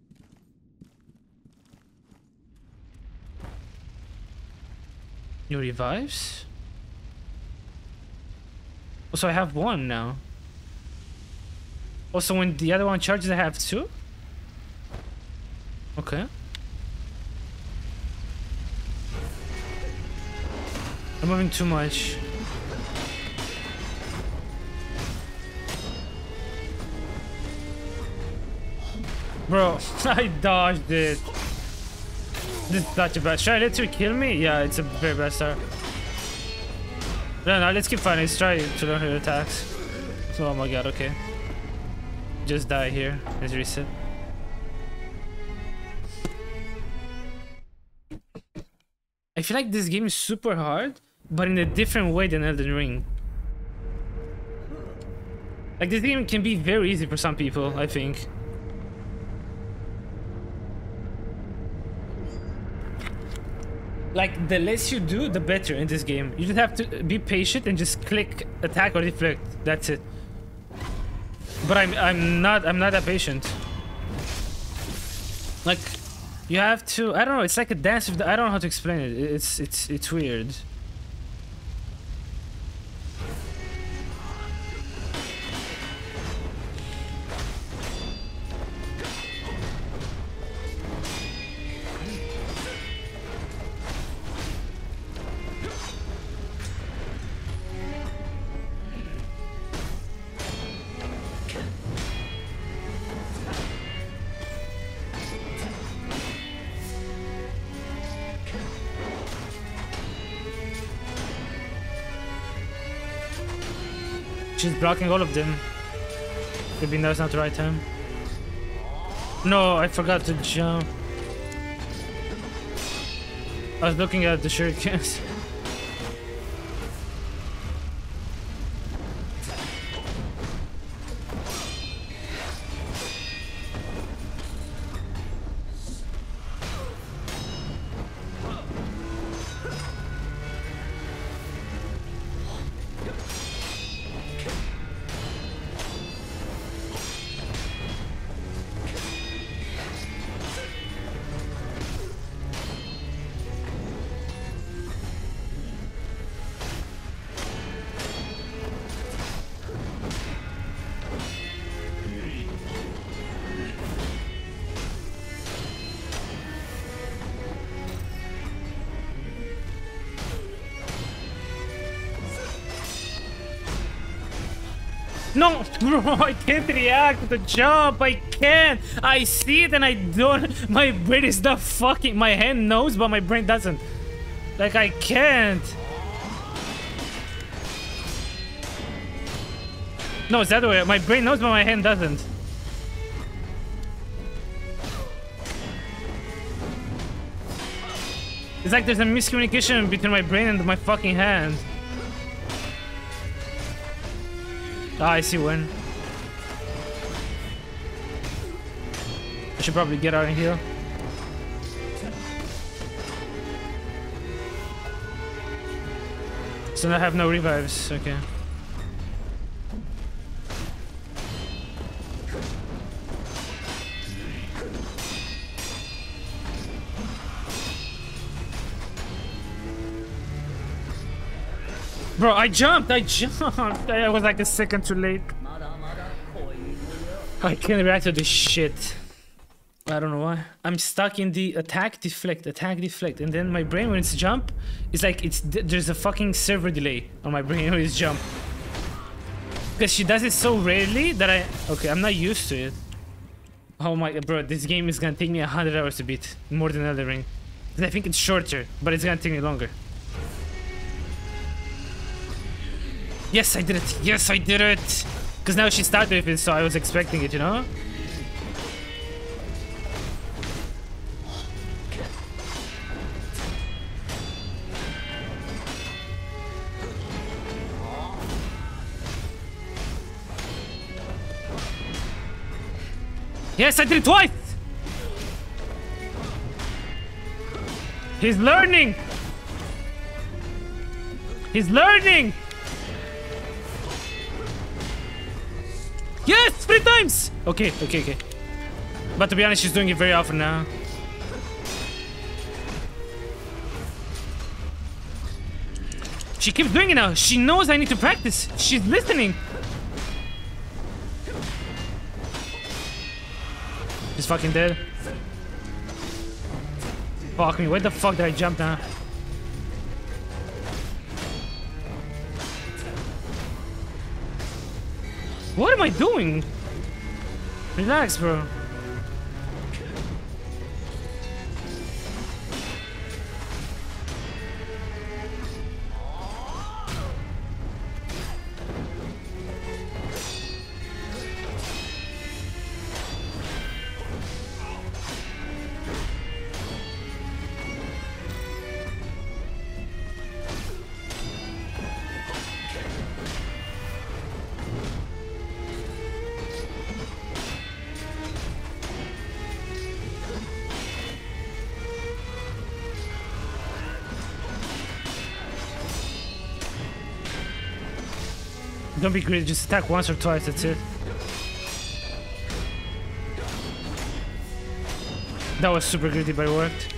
It revives? Oh, so I have one now. Also, when the other one charges, I have two? Okay. I'm moving too much. Bro, I dodged it. This is such a bad. Should I let you kill me? Yeah, it's a very bad start. No, no, let's keep fighting. Let's try to learn her attacks. Oh my god, okay. Just die here. Let's reset. I feel like this game is super hard, but in a different way than Elden Ring. Like, this game can be very easy for some people, I think. Like, the less you do, the better in this game. You just have to be patient and just click attack or deflect. That's it. But I'm I'm not I'm not that patient. Like, you have to, I don't know, it's like a dance with the, I don't know how to explain it. It's it's it's weird. She's blocking all of them. Maybe that's not the right time. No, I forgot to jump. I was looking at the shurikens. No, bro, I can't react to the jump. I can't. I see it and I don't. My brain is not fucking. My hand knows, but my brain doesn't. Like, I can't. No, it's the other way. My brain knows, but my hand doesn't. It's like there's a miscommunication between my brain and my fucking hand. Ah, I see when. I should probably get out and heal. So I have no revives, okay. Bro, I jumped, I jumped. I was like a second too late. I can't react to this shit. I don't know why. I'm stuck in the attack, deflect, attack, deflect. And then my brain, when it's jump, it's like it's there's a fucking server delay on my brain when it's jump. Because she does it so rarely that I... Okay, I'm not used to it. Oh my... Bro, this game is gonna take me one hundred hours to beat. More than Elden Ring. Because I think it's shorter, but it's gonna take me longer. Yes, I did it. Yes, I did it. Because now she started with it, so I was expecting it, you know? Yes, I did it twice! He's learning! He's learning! Yes! Three times! Okay, okay, okay. But to be honest, she's doing it very often now. She keeps doing it now. She knows I need to practice. She's listening. He's fucking dead. Fuck me. Where the fuck did I jump now? What am I doing? Relax, bro. Don't be greedy, just attack once or twice, that's it. That was super greedy, but it worked.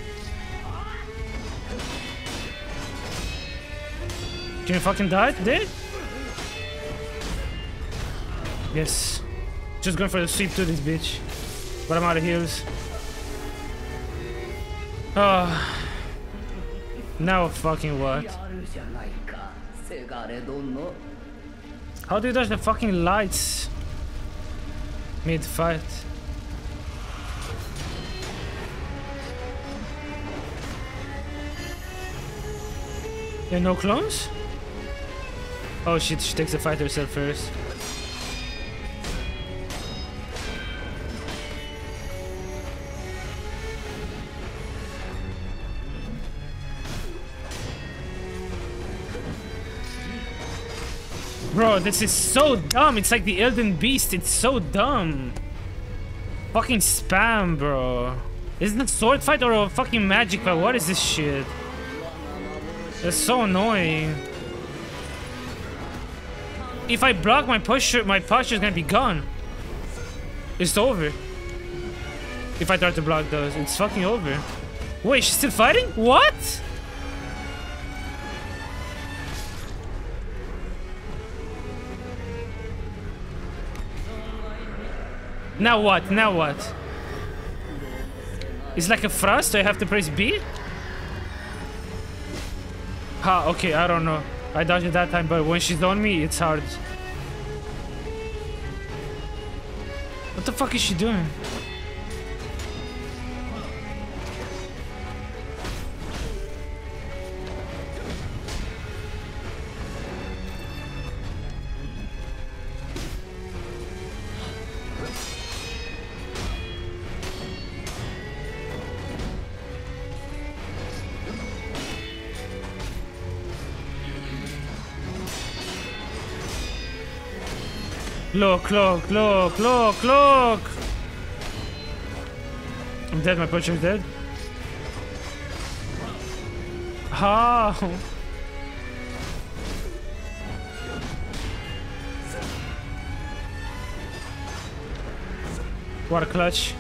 Can you fucking die today? Yes. Just going for the sweep to this bitch. But I'm out of heals. Oh. Now fucking what? How do you dodge the fucking lights mid-fight? There are no clones? Oh shit, she takes the fight herself first. Bro, this is so dumb. It's like the Elden Beast. It's so dumb. Fucking spam, bro. Isn't it a sword fight or a fucking magic fight? What is this shit? That's so annoying. If I block my posture, my posture is gonna be gone. It's over. If I try to block those, it's fucking over. Wait, she's still fighting? What? Now what? Now what? It's like a thrust, so I have to press B? Ha, okay, I don't know. I dodged it that time, but when she's on me, it's hard. What the fuck is she doing? Look, look, look, look, look! I'm dead, my poacher's dead. How? Oh. What a clutch.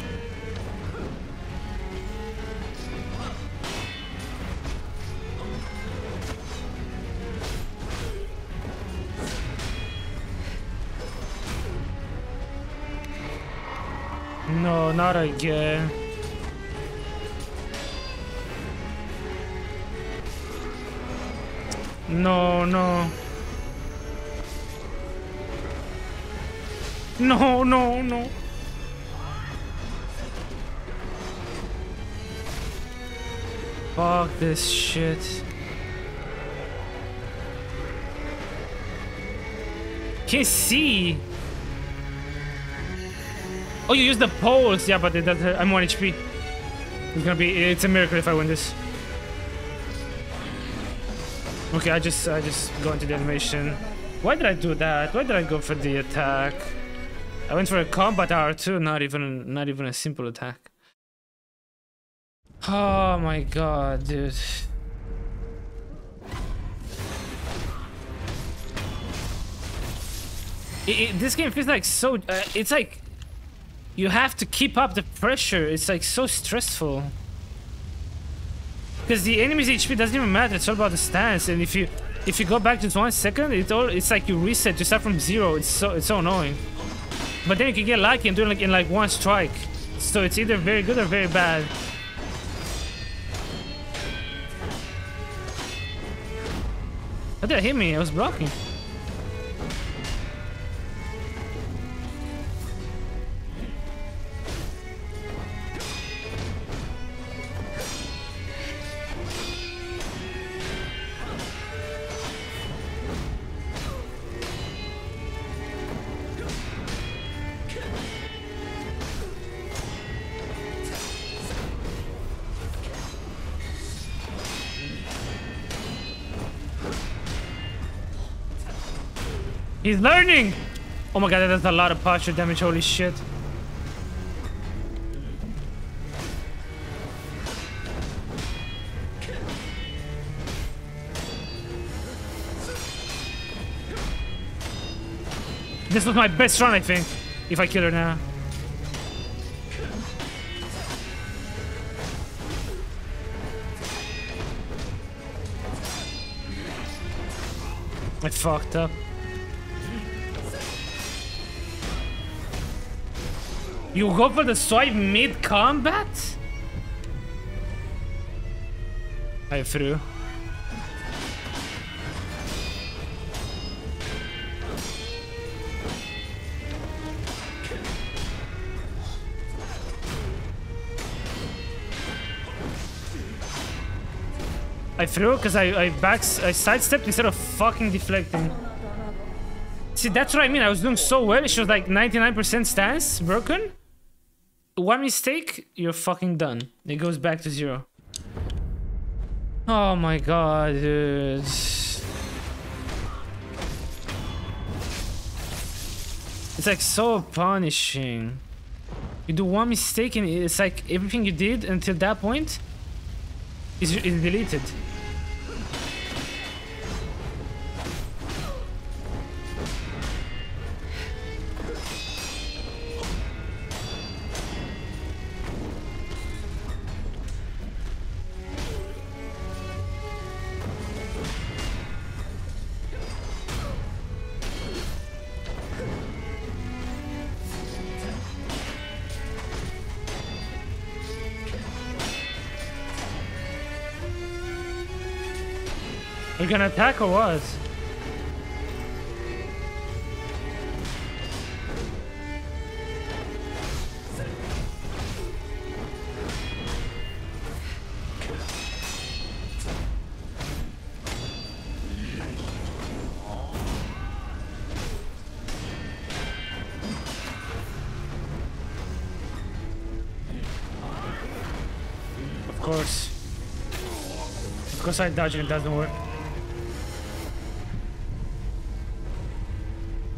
No, not again. No, no. No, no, no. Fuck this shit. Can't see. Oh, you use the poles. Yeah, but it does hurt. I'm one H P. It's gonna be. It's a miracle if I win this. Okay, I just, I just go into the animation. Why did I do that? Why did I go for the attack? I went for a combat hour too. Not even, not even a simple attack. Oh my god, dude. It, it, this game feels like so... Uh, it's like... You have to keep up the pressure. It's like so stressful. Because the enemy's H P doesn't even matter. It's all about the stance. And if you if you go back just one second, it all it's like you reset. You start from zero. It's so it's so annoying. But then you can get lucky and do it like in like one strike. So it's either very good or very bad. How did that hit me? I was blocking. He's learning! Oh my god, that does a lot of posture damage, holy shit. This was my best run, I think, if I kill her now. I fucked up. You go for the swipe mid-combat? I threw. I threw because I, I back I sidestepped instead of fucking deflecting. See, that's what I mean. I was doing so well. She was like ninety-nine percent stance broken. One mistake, you're fucking done. It goes back to zero. Oh my god, dude. It's like so punishing. You do one mistake and it's like everything you did until that point is, is deleted. You're gonna attack or what? Of course. Of course I dodge and it doesn't work.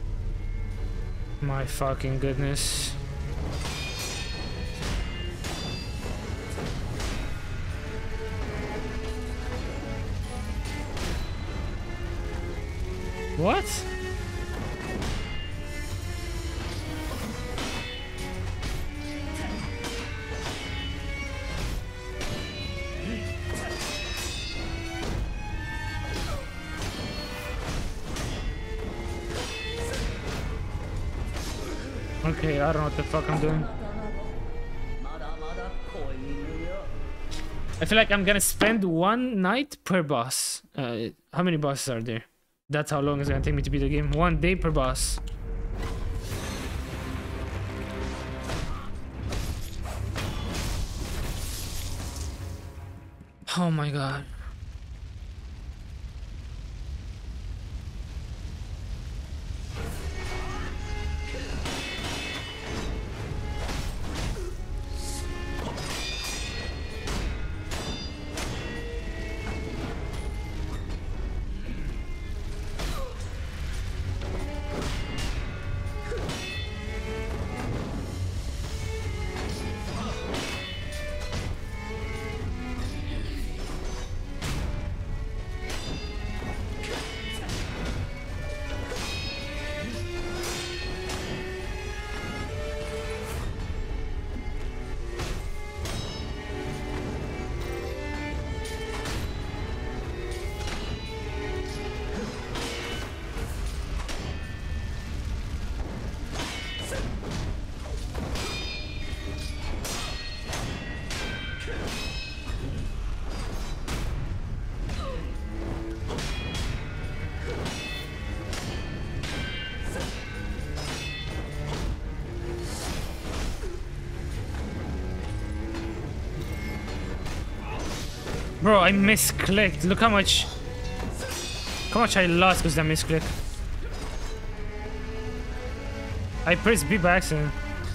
My fucking goodness. What? Okay, I don't know what the fuck I'm doing. I feel like I'm gonna spend one night per boss. Uh, how many bosses are there? That's how long it's gonna take me to beat the game. One day per boss. Oh my god. Bro, I misclicked. Look how much how much I lost because I misclicked. I pressed B by accident.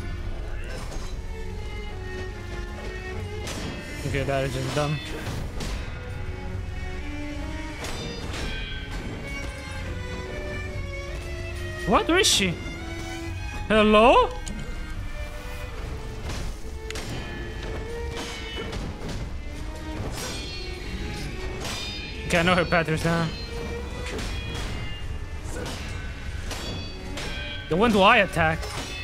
Okay, that is just dumb. What? Where is she? Hello? Okay, I know her patterns now. The when do I attack?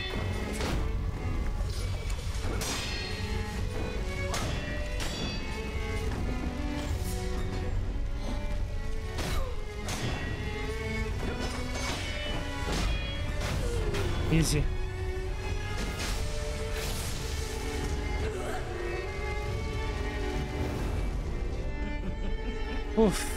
Easy. Oof.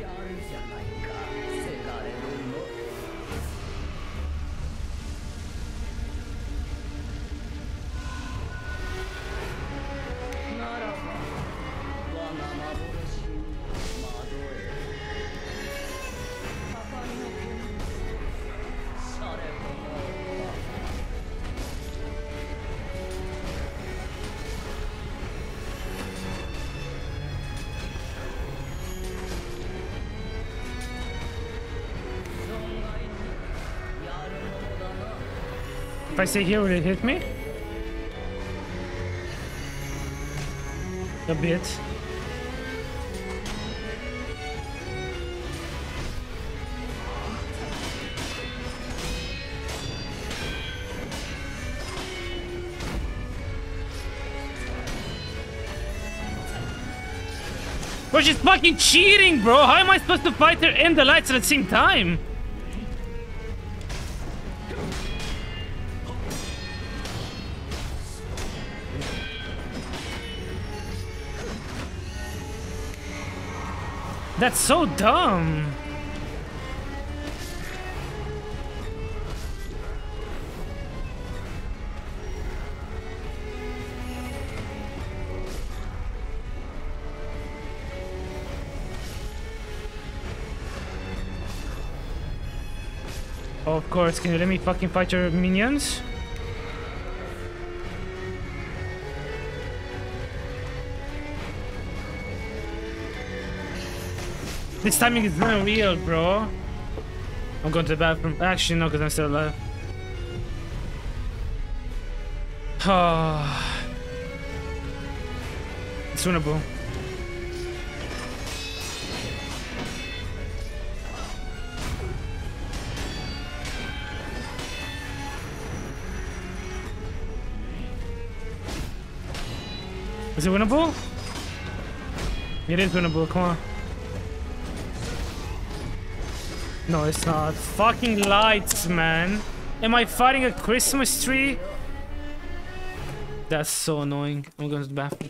If I stay here, will it hit me? A bit. Bro, she's fucking cheating, bro! How am I supposed to fight her and the lights at the same time? That's so dumb. Oh, of course, can you let me fucking fight your minions? This timing is not real, bro. I'm going to the bathroom. Actually, no, because I'm still alive. Oh. It's winnable. Is it winnable? It is winnable, come on. No, it's not. Fucking lights, man. Am I fighting a Christmas tree? That's so annoying. I'm going to the bathroom.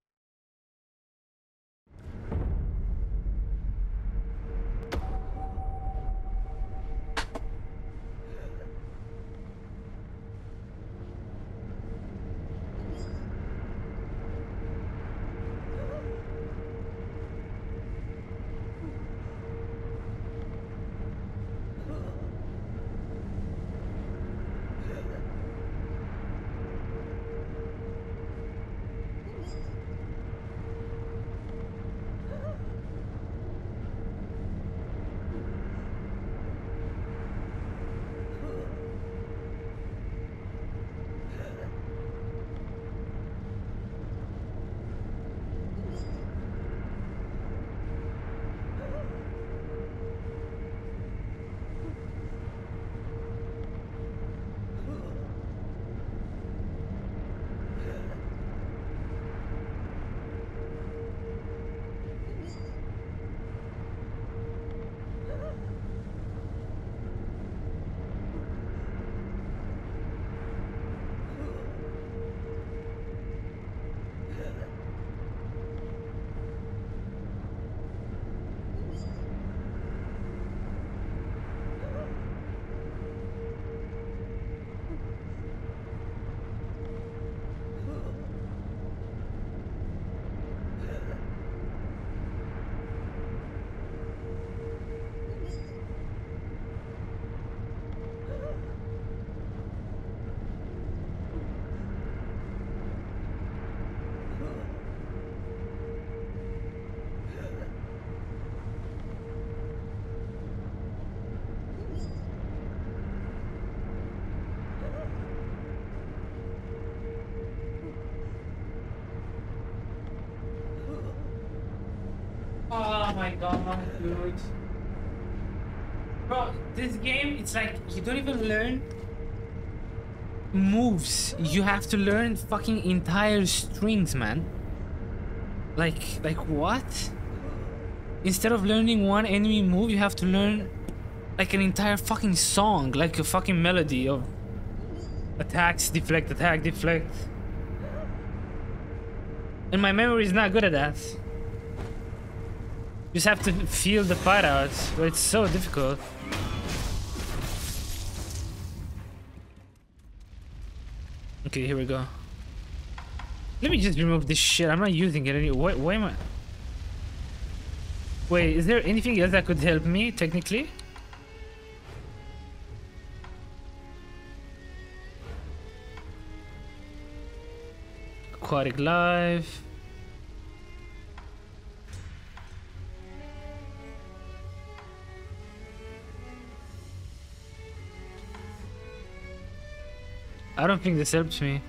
Oh my god, dude. Bro, this game, it's like you don't even learn moves. You have to learn fucking entire strings, man. Like, like what? Instead of learning one enemy move, you have to learn like an entire fucking song, like a fucking melody of attacks, deflect, attack, deflect. And my memory is not good at that. You just have to feel the fight out, but it's so difficult. Okay, here we go. Let me just remove this shit. I'm not using it anymore. Why, why am I? Wait, is there anything else that could help me, technically? Aquatic Life. I don't think this helps me.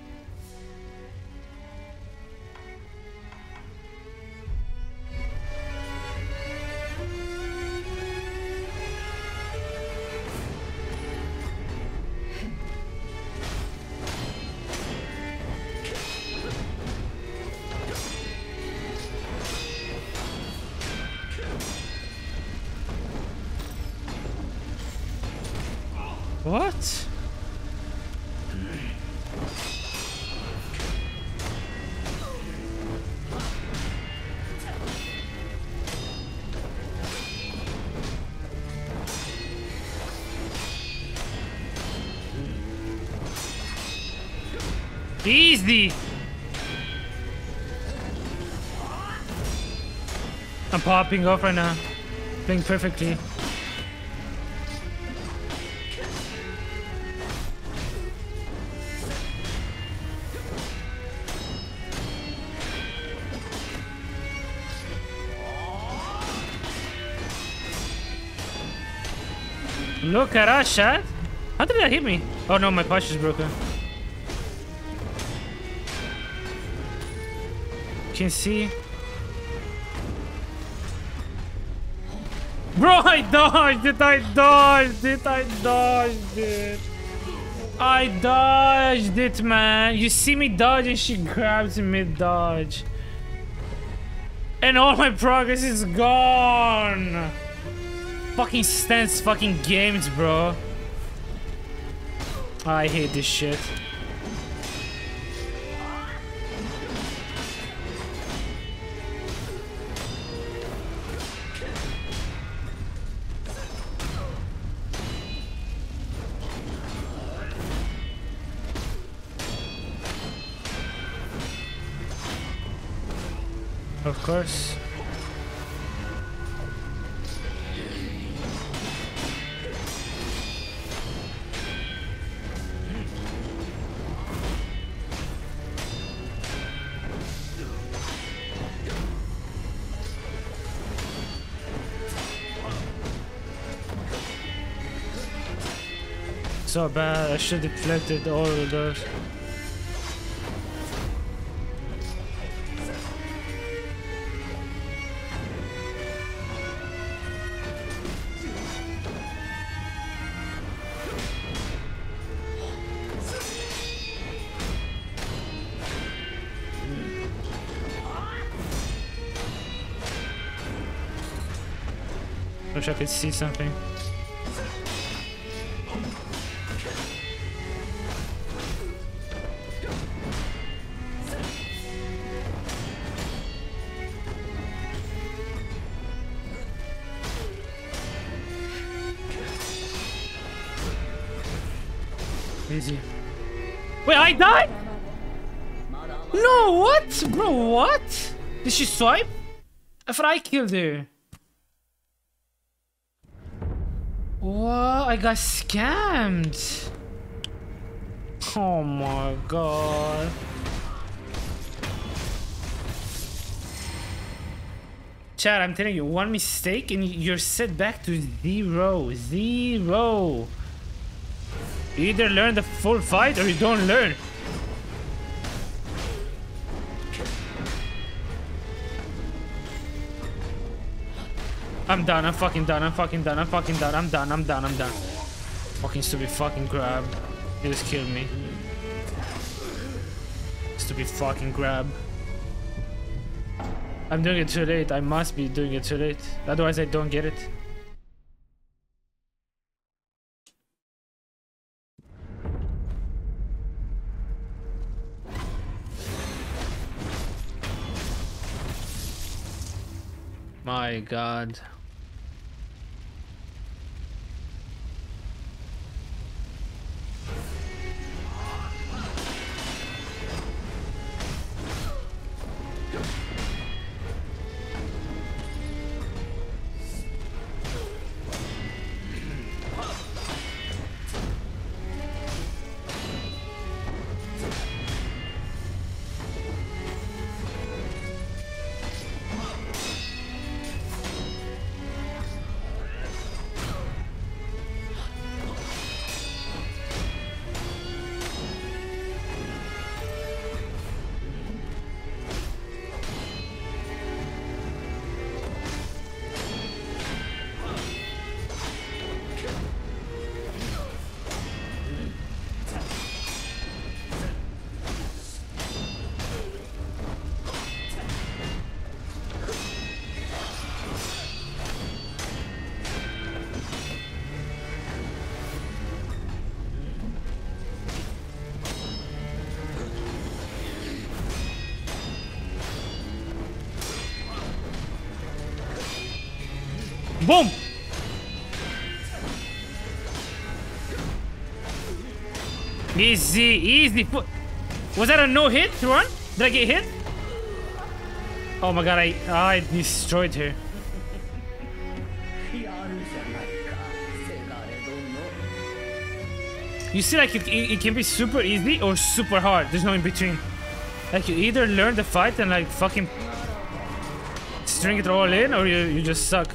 What? Easy! I'm popping off right now. Playing perfectly. Look at that shot. How did that hit me? Oh no, my posture's broken. Can see. Bro, I dodged it, I dodged it, I dodged it. I dodged it, man. You see me dodge and she grabs me mid-dodge. And all my progress is gone. Fucking stance fucking games, bro. I hate this shit. Of course. So bad, I should have deflected all of those. Wish I could see something. Easy. Wait, I died? No, what? Bro, what? Did she swipe? I thought I killed her. What? I got scammed. Oh my god. Chad, I'm telling you, one mistake and you're set back to zero. Zero. You either learn the full fight or you don't learn. I'm done, I'm fucking done, I'm fucking done, I'm fucking done, I'm done, I'm done, I'm done. Fucking stupid fucking grab. He just killed me. Stupid fucking grab. I'm doing it too late, I must be doing it too late. Otherwise I don't get it. My god. Boom! Easy, easy. Was that a no hit run? Did I get hit? Oh my god, I, I destroyed her. You see, like, it, it can be super easy or super hard. There's no in between. Like, you either learn the fight and, like, fucking string it all in, or you, you just suck.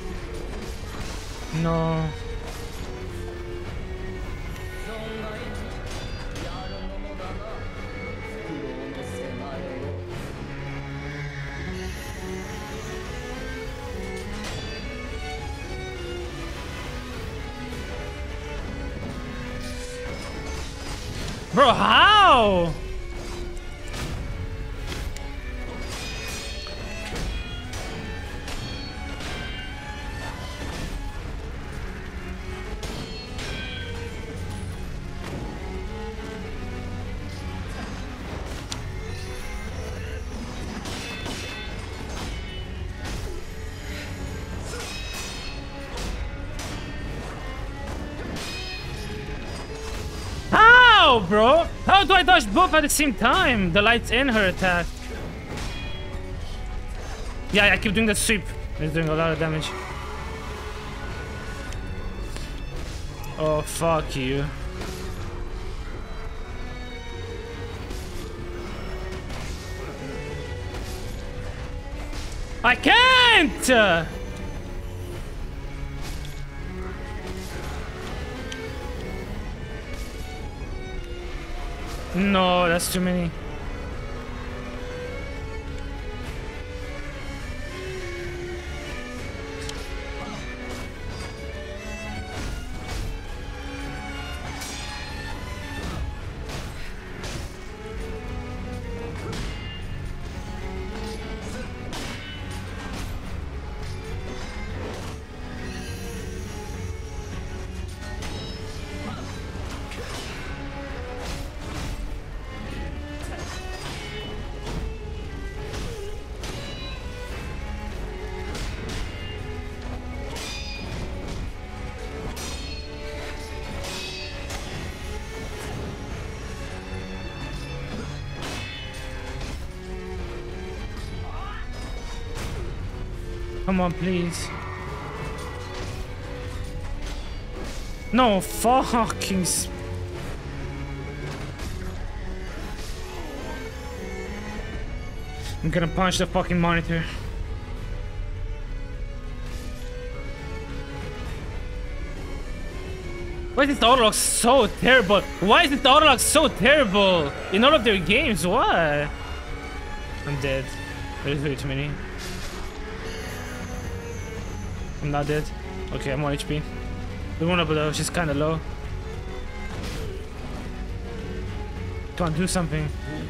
No. Bro, how? How, bro? How do I dodge both at the same time? The light's in her attack. Yeah, I keep doing the sweep. It's doing a lot of damage. Oh, fuck you. I can't! No, that's too many. Come on, please. No fucking. Sp I'm gonna punch the fucking monitor. Why is this autolog so terrible? Why is this autolog so terrible in all of their games? What? I'm dead. There's way too many. I'm not dead. Okay, I'm one H P. The one up below, she's kinda low. Come on, do something.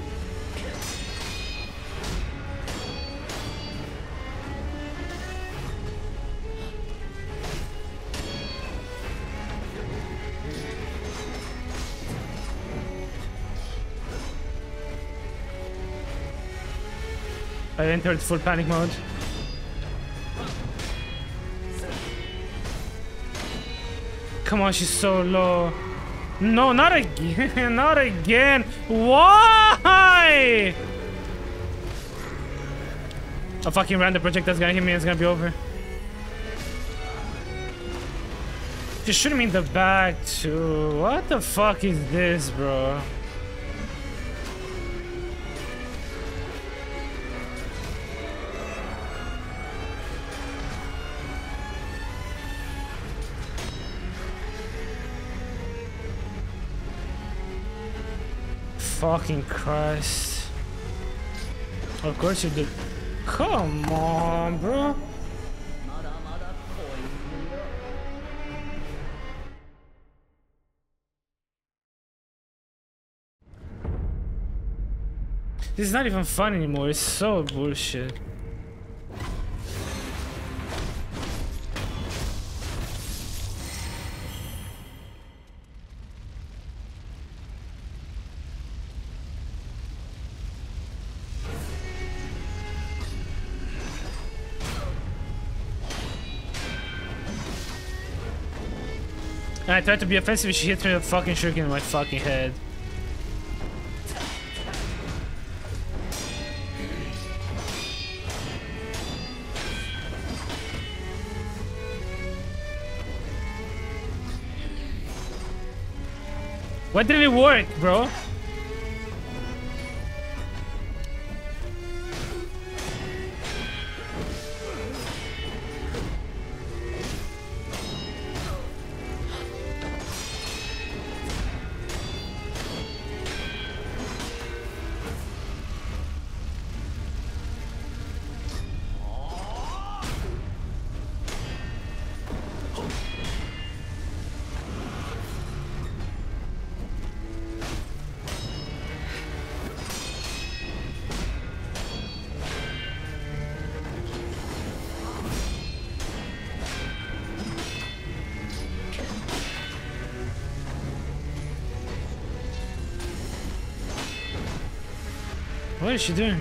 I entered full panic mode. Come on, she's so low. No, not again. Not again. Why? A fucking random projectile's gonna hit me and it's gonna be over. She's shooting me in the back too. What the fuck is this, bro? Fucking Christ. Of course you did. Come on, bro. This is not even fun anymore. It's so bullshit. And I tried to be offensive, she hits me with a fucking shuriken in my fucking head. Why didn't it work, bro? What is she doing?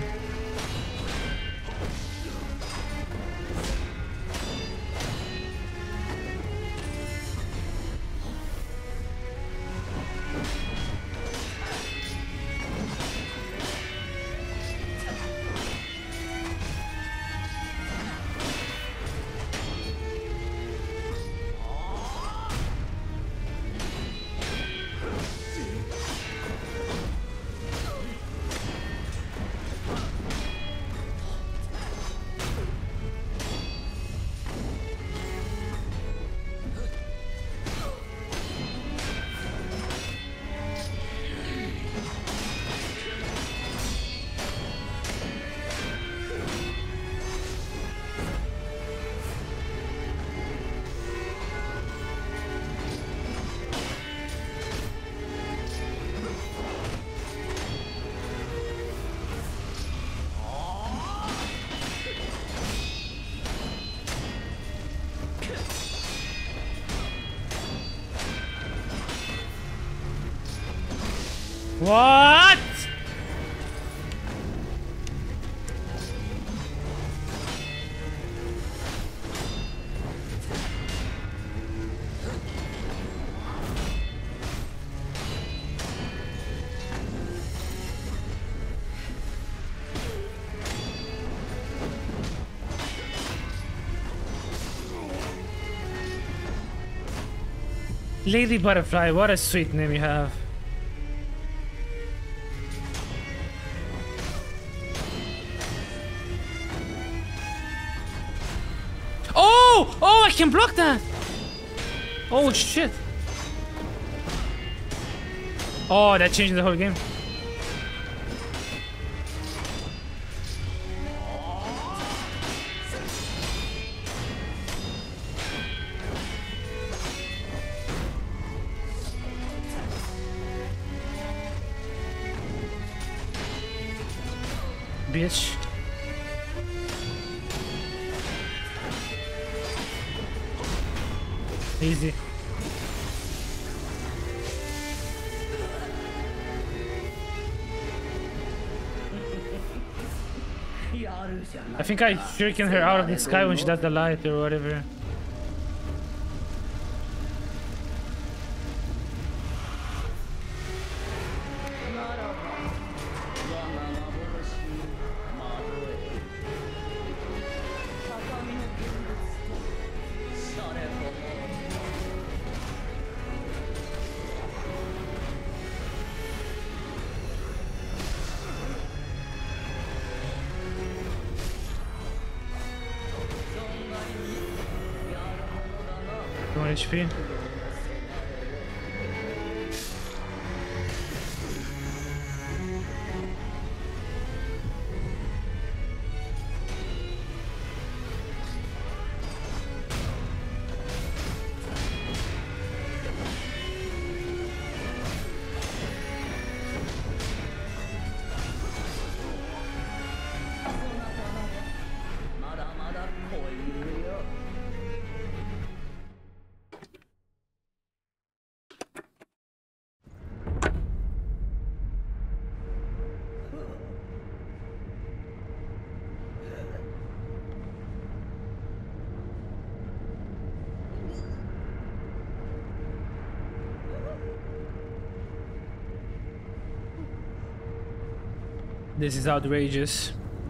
What? Lady Butterfly, what a sweet name you have. Oh! Oh, I can block that! Oh, shit. Oh, that changed the whole game. Bitch. Easy. I think I shuriken her out of the sky when she does the light or whatever. one H P. This is outrageous.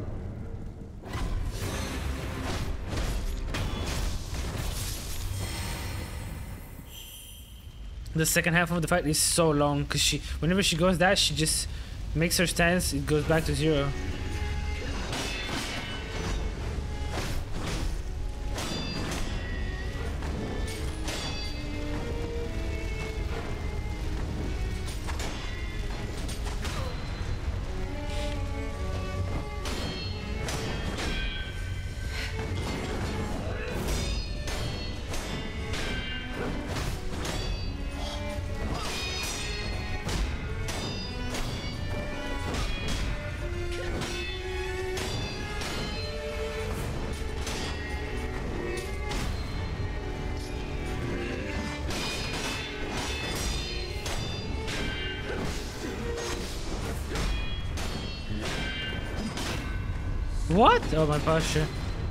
The second half of the fight is so long because she, whenever she goes that, she just makes her stance, it goes back to zero. What? Oh, my posture.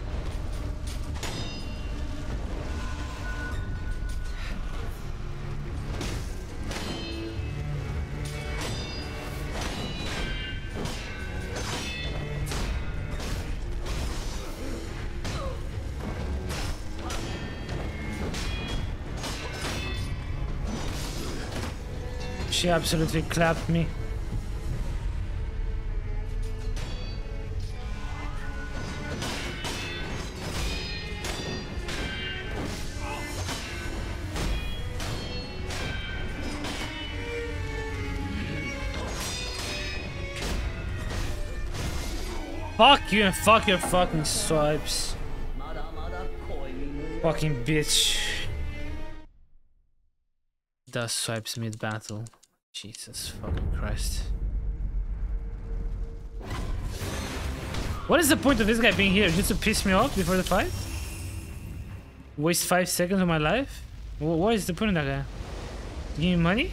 She absolutely clapped me. Fuck you and fuck your fucking swipes. Fucking bitch. Does swipes mid battle. Jesus fucking Christ. What is the point of this guy being here? Just to piss me off before the fight? Waste five seconds of my life? Wh what is the point of that guy? Give me money?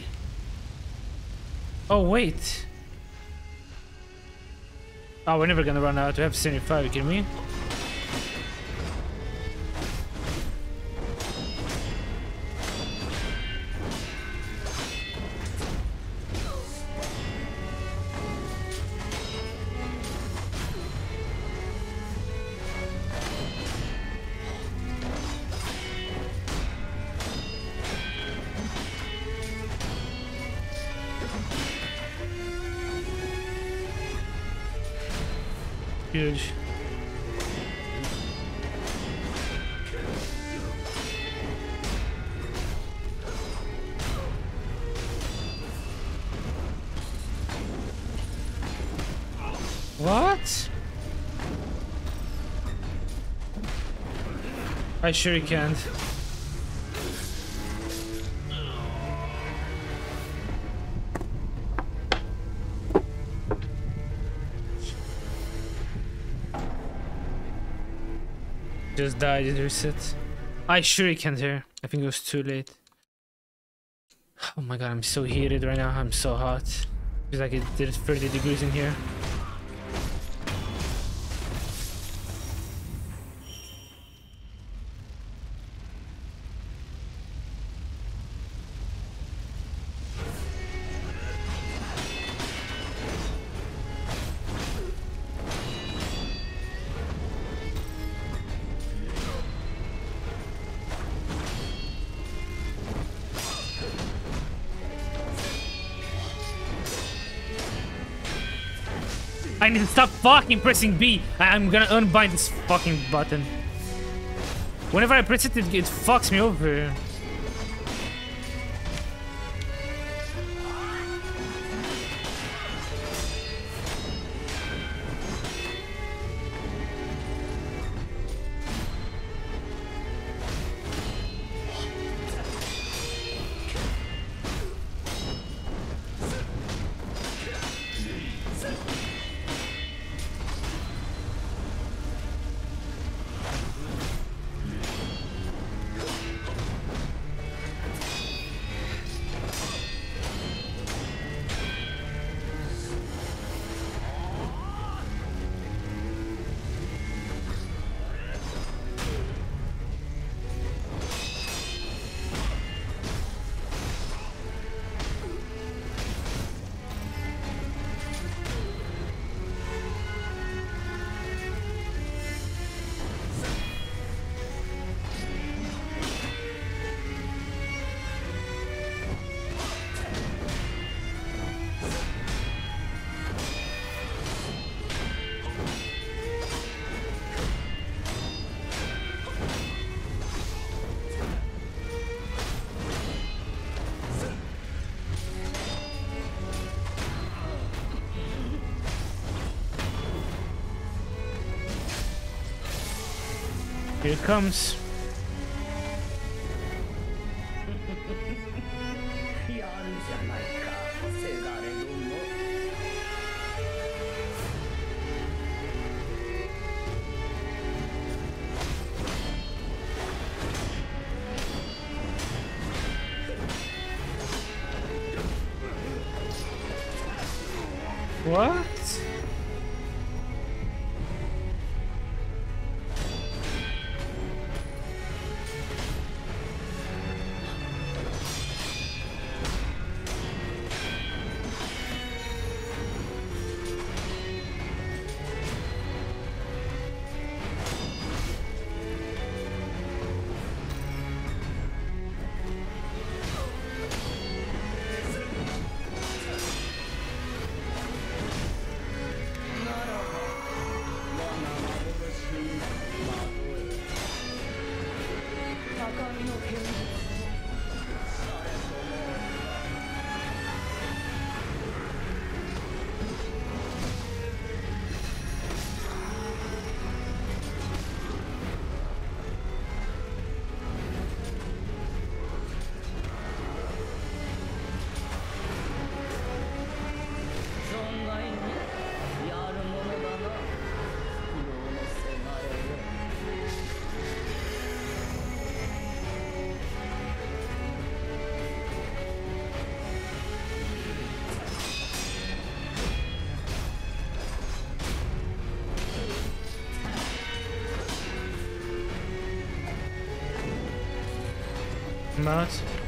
Oh wait. Oh, we're never gonna run out. We have seventy-five, you kidding me? Huge. What? I sure can't. Just died and reset. I sure he can't hear. I think it was too late. Oh my god, I'm so heated right now. I'm so hot. Feels like it did thirty degrees in here. I need to stop fucking pressing B. I'm gonna unbind this fucking button. Whenever I press it, it, it fucks me over. Here it comes. What? 存外にやるものだな不老のせがれよ I'm out.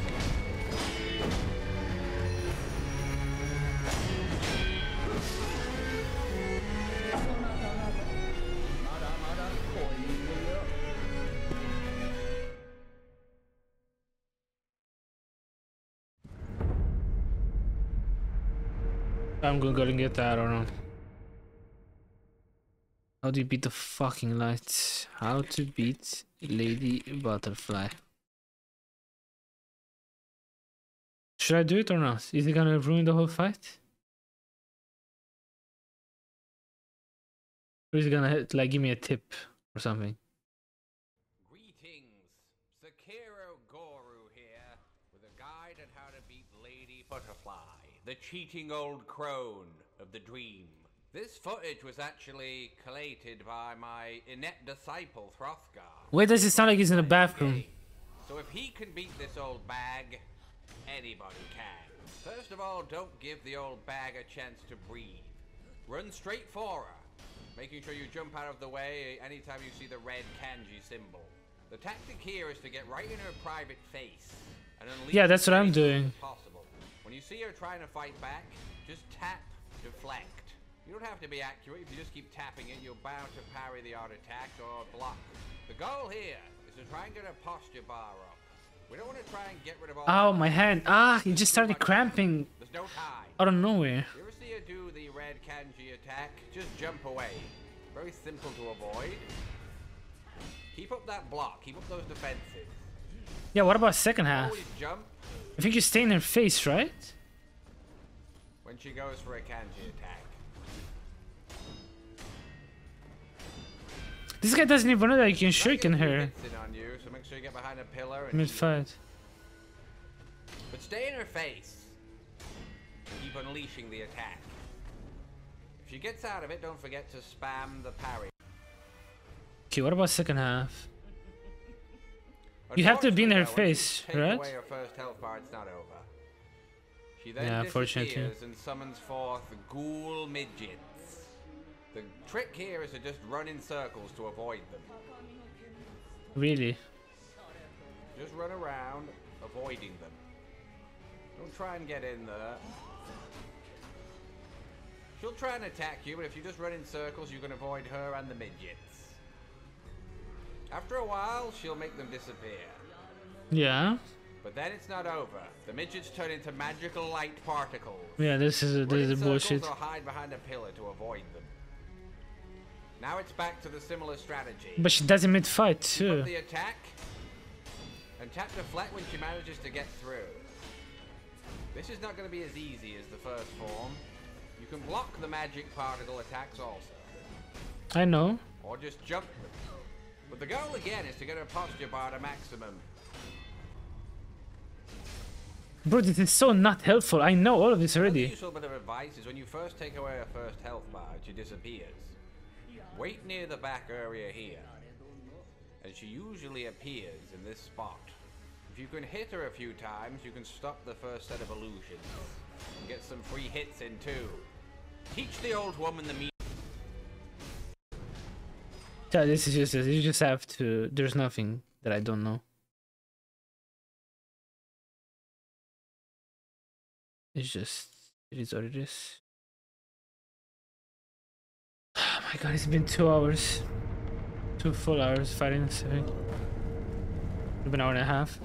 そなたなどまだまだ子犬よ I'm gonna go and get that, I don't know. How do you beat the fucking lights? How to beat Lady Butterfly. Should I do it or not? Is it gonna ruin the whole fight? Or is it gonna like give me a tip or something? Greetings, Sekiro Goru here, with a guide on how to beat Lady Butterfly, the cheating old crone of the dream. This footage was actually collated by my inept disciple Hrothgar. Why does it sound like he's in the bathroom? So if he can beat this old bag, anybody can. First of all, don't give the old bag a chance to breathe. Run straight for her, making sure you jump out of the way anytime you see the red kanji symbol. The tactic here is to get right in her private face and unleash Yeah, that's as what I'm many doing. as possible. When you see her trying to fight back, just tap, deflect. You don't have to be accurate. If you just keep tapping it, you're bound to parry the art attack or block. The goal here is to try and get a posture bar up. We don't want to try and get rid of all Oh, that my hand. Ah, he just started cramping There's no time. out of nowhere. You ever see her do the red kanji attack? Just jump away. Very simple to avoid. Keep up that block. Keep up those defenses. Yeah, what about second half? Always jump I think you stay in her face, right? when she goes for a kanji attack. This guy doesn't even know that you can That shuriken gets her hits in on you, so make sure you get behind a pillar and mid heal. fight. But stay in her face. Keep unleashing the attack. If she gets out of it, don't forget to spam the parry. Okay, what about second half? You have to be in her Unfortunately, though, once face, you take right? away her first health bar, it's not over. She then Yeah, unfortunately. disappears and summons forth ghoul midgets. The trick here is to just run in circles to avoid them. Really? Just run around, avoiding them. Don't try and get in there. She'll try and attack you, but if you just run in circles, you can avoid her and the midgets. After a while, she'll make them disappear. Yeah. But then it's not over. The midgets turn into magical light particles. Yeah, this is a, Run this in is a bullshit. circles or hide behind a pillar to avoid them. Now it's back to the similar strategy. But she does it mid fight Keep too. up the attack and tap deflect when she manages to get through. This is not going to be as easy as the first form. You can block the magic particle attacks also, I know. or just jump them. But the goal again is to get her posture bar to maximum. Bro, this is so not helpful. I know all of this Another already. useful bit of advice is when you first take away her first health bar, she disappears. Wait near the back area here, and she usually appears in this spot. If you can hit her a few times, you can stop the first set of illusions. And get some free hits in too. Teach the old woman the meaning. Yeah, this is just you just have to. There's nothing that I don't know. It's just it is what it is. Oh my god, it's been two hours. Two full hours fighting this thing. It's been an hour and a half.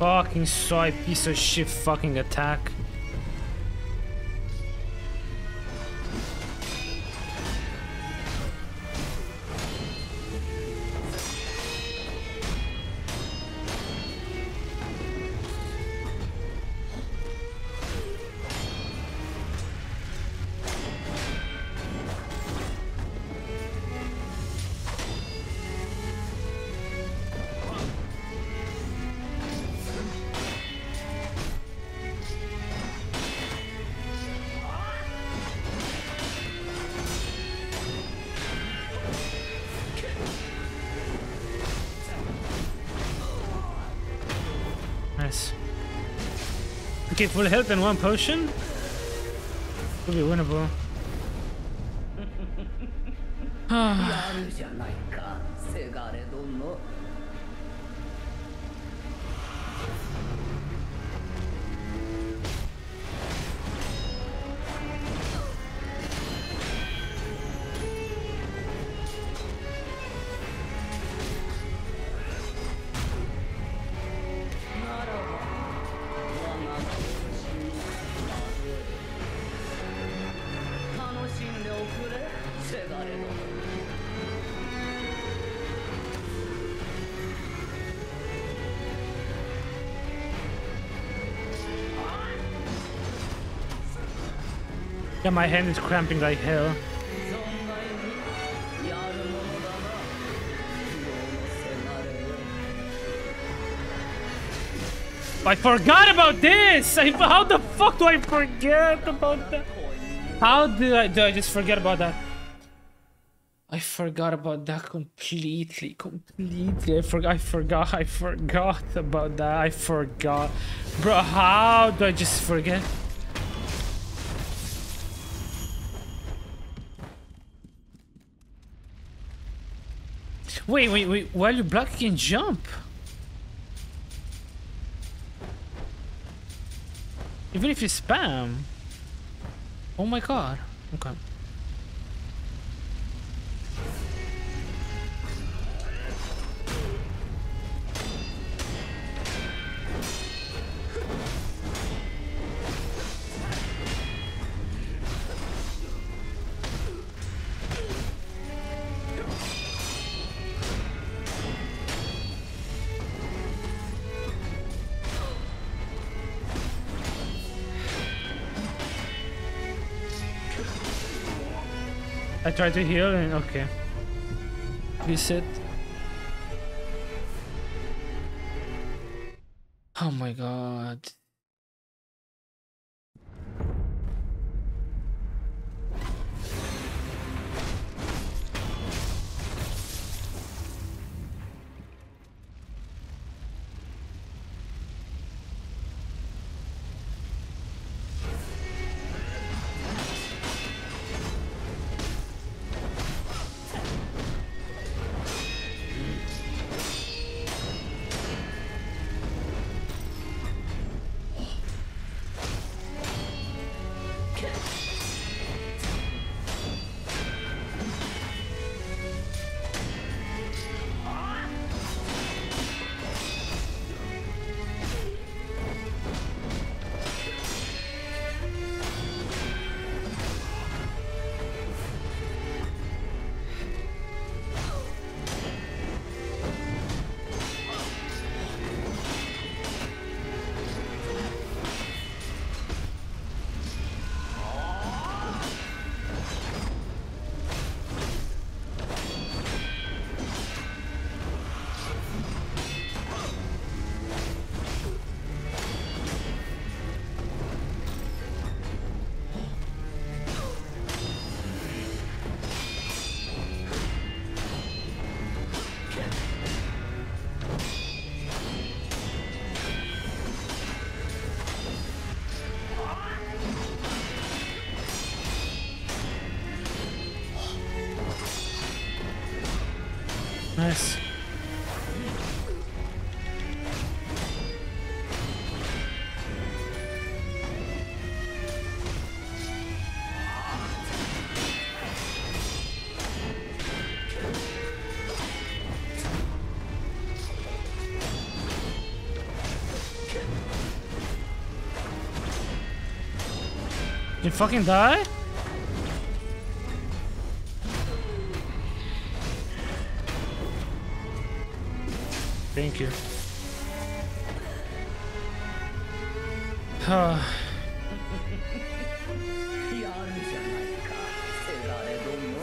Fucking swipe, piece of shit fucking attack. Nice. Okay, full health and one potion? Could be winnable. やるじゃないか、せがれ殿。楽しんでおくれ、せがれ殿。 Yeah, my hand is cramping like hell. I forgot about this! I, how the fuck do I forget about that? How did I, do I just forget about that? I forgot about that completely, completely. I forgot, I forgot, I forgot about that. I forgot. Bro, how do I just forget? Wait, wait, wait. While you block, you can jump. Even if you spam. Oh my god. Okay. I tried to heal and okay. Reset. Oh my god. Nice. You fucking die? Thank you. Ah. やるじゃないかせがれ殿。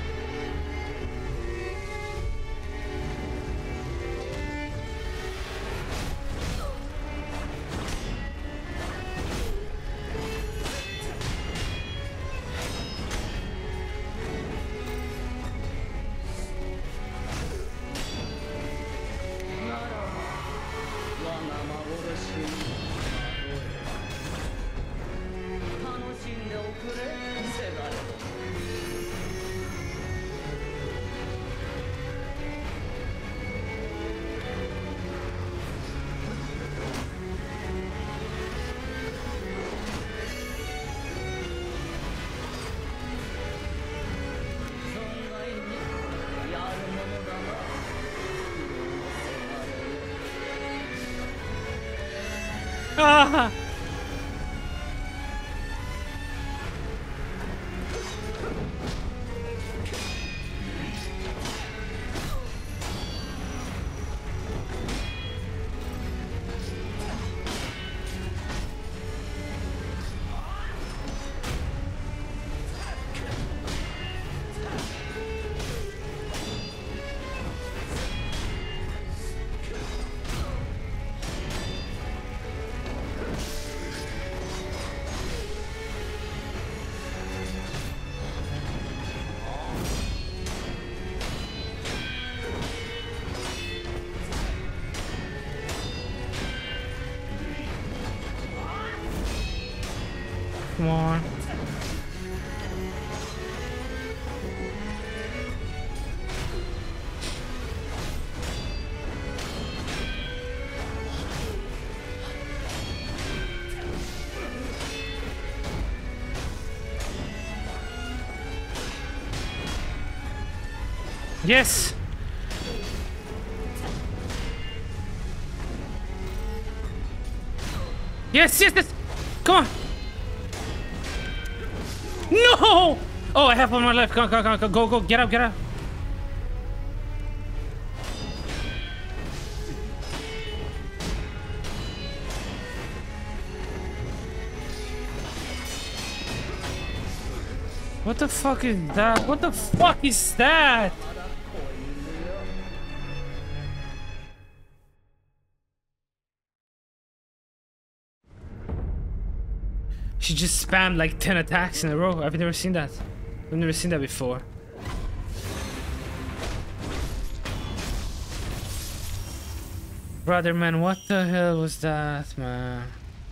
ならば我が幻に楽しんでおくれせがれ殿。存外にやるものだな苦労のせがれよ。 Ah! Come on. Yes! Yes, yes, yes! Come on! No! Oh, I have one more left. Come on, come on, come on. Go, go, get up, get up. What the fuck is that? What the fuck is that? She just spammed like ten attacks in a row. I've never seen that. I've never seen that before. Brother, man, what the hell was that, man?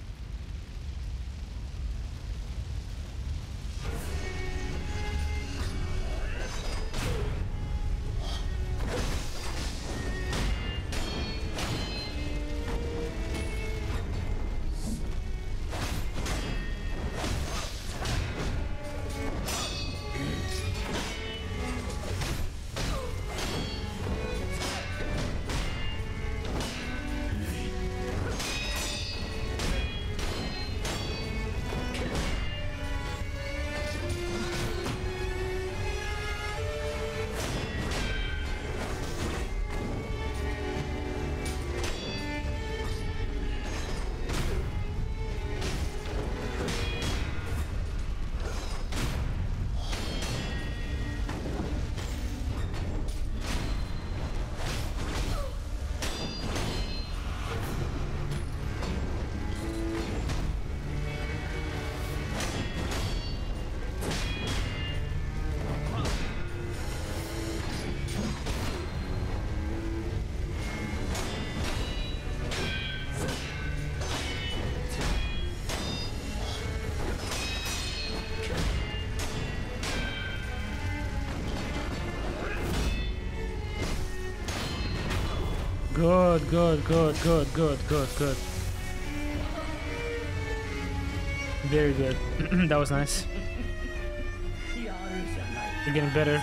Good, good, good, good, good, good, good. Very good. That was nice. You're getting better.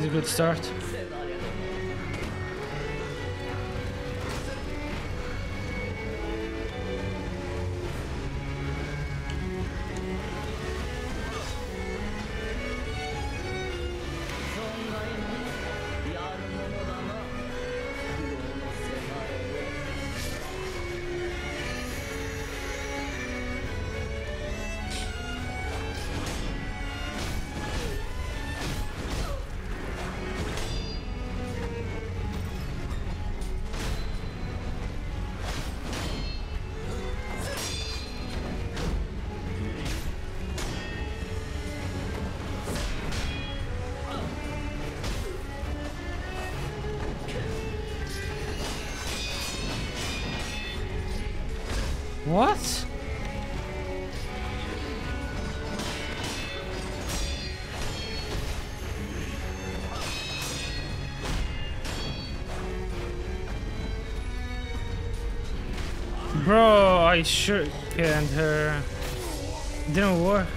a good start. What? Bro, I sure can't her. Didn't work.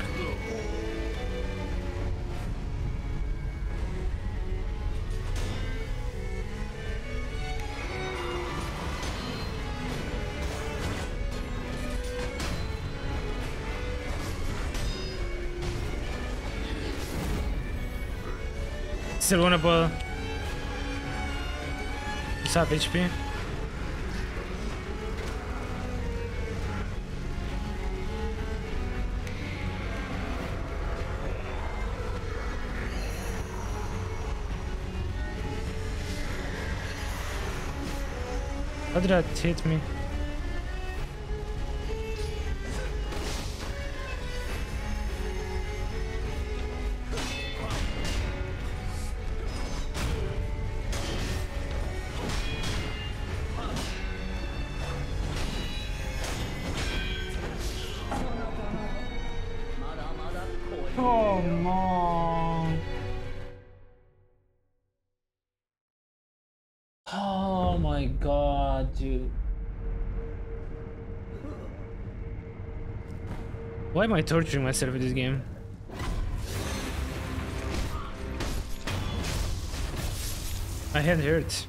Still winnable. What's up, H P? How did that hit me? Come on. Oh my god, dude. Why am I torturing myself with this game? My head hurts.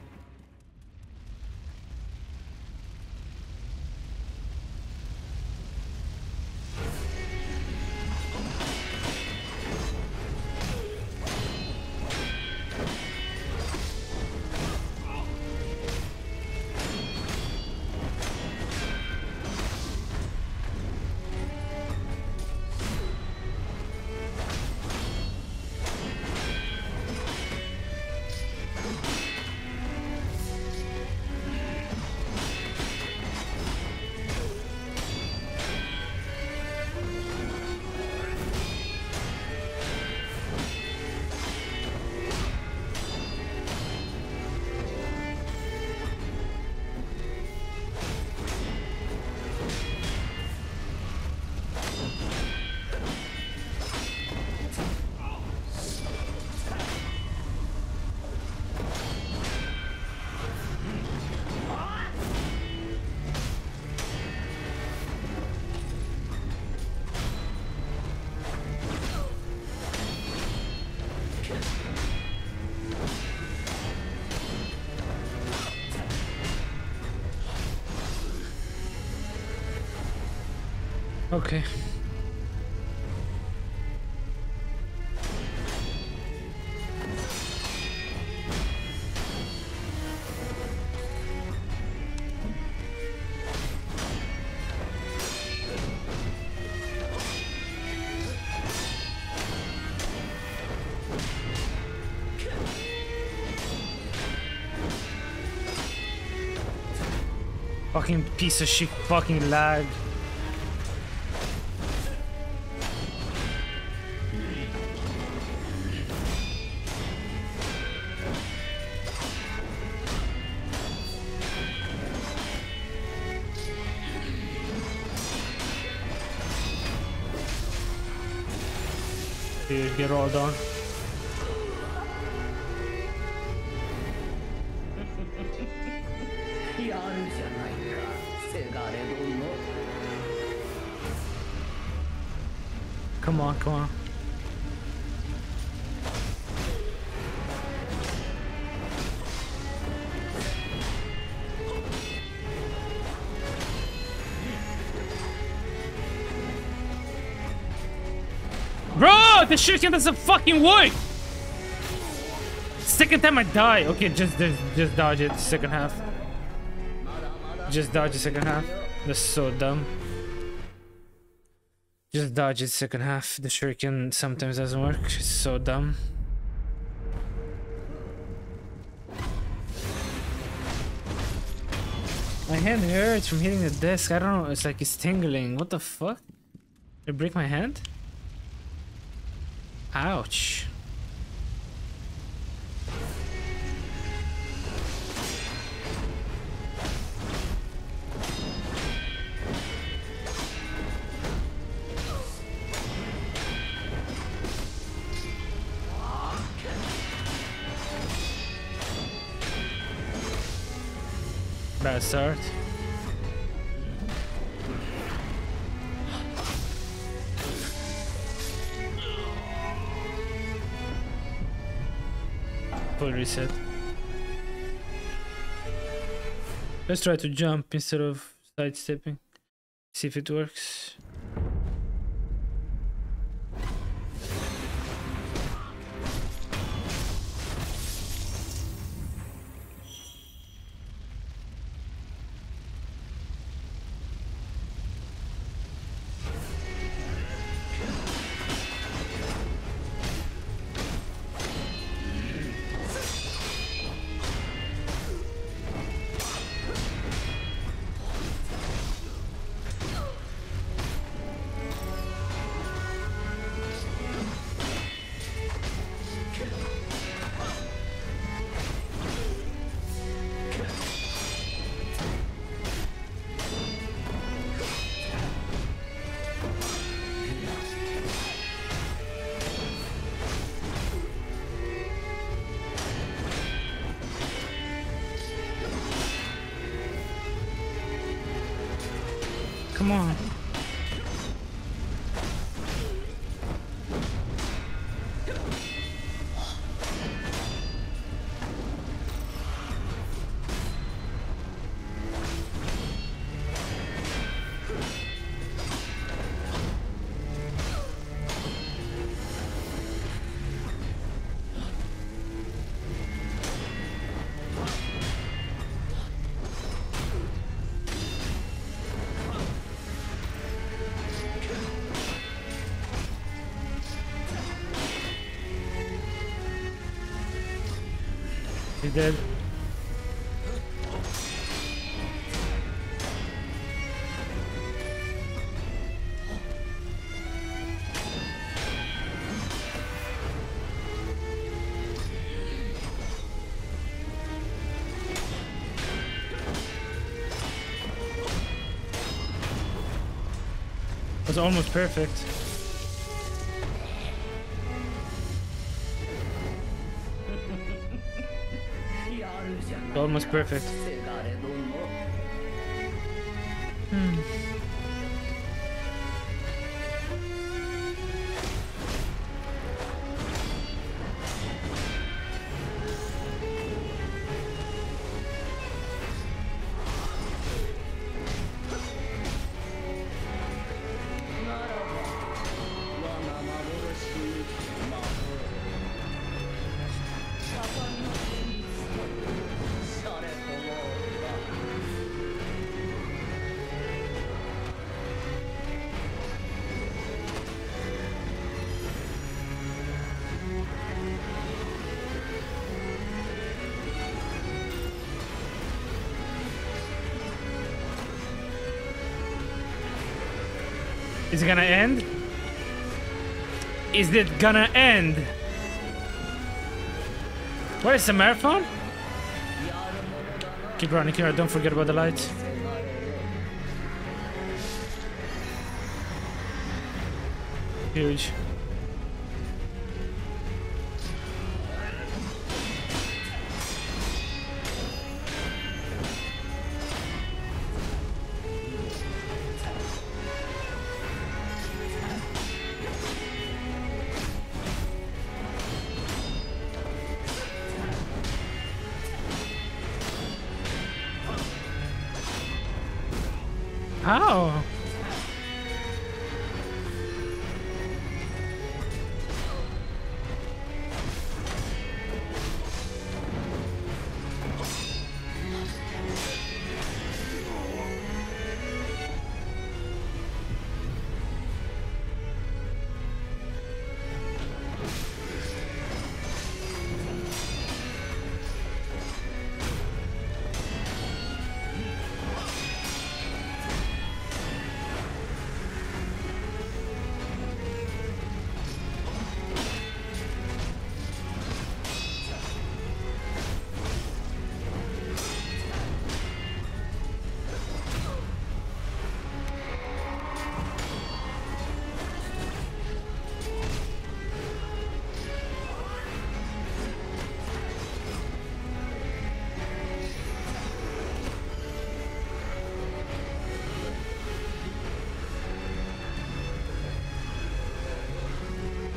Okay. Fucking piece of shit, fucking lag. Dude, get rolled on. Come on, come on. Bro, the shuriken doesn't fucking work! Second time I die. Okay, just just, just dodge it. Second half. Just dodge the second half. That's so dumb. Just dodge it second half. The shuriken sometimes doesn't work. It's so dumb. My hand hurts from hitting the desk. I don't know. It's like it's tingling. What the fuck? Did I break my hand? Ouch. Bad start. Full reset. Let's try to jump instead of sidestepping. See if it works. Come on. He did. Was almost perfect. Almost perfect. Hmm. Is it gonna end? Is it gonna end? What is the marathon? Keep running, keep running. Don't forget about the lights. Huge. How?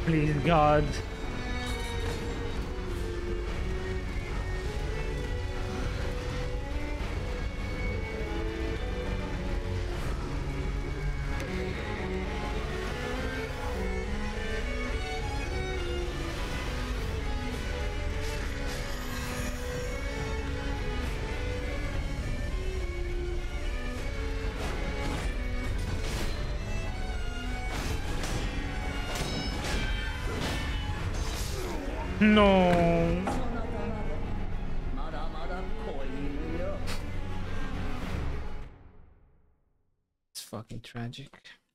Please, God. No. そなたまでまだまだ子犬よ It's fucking tragic.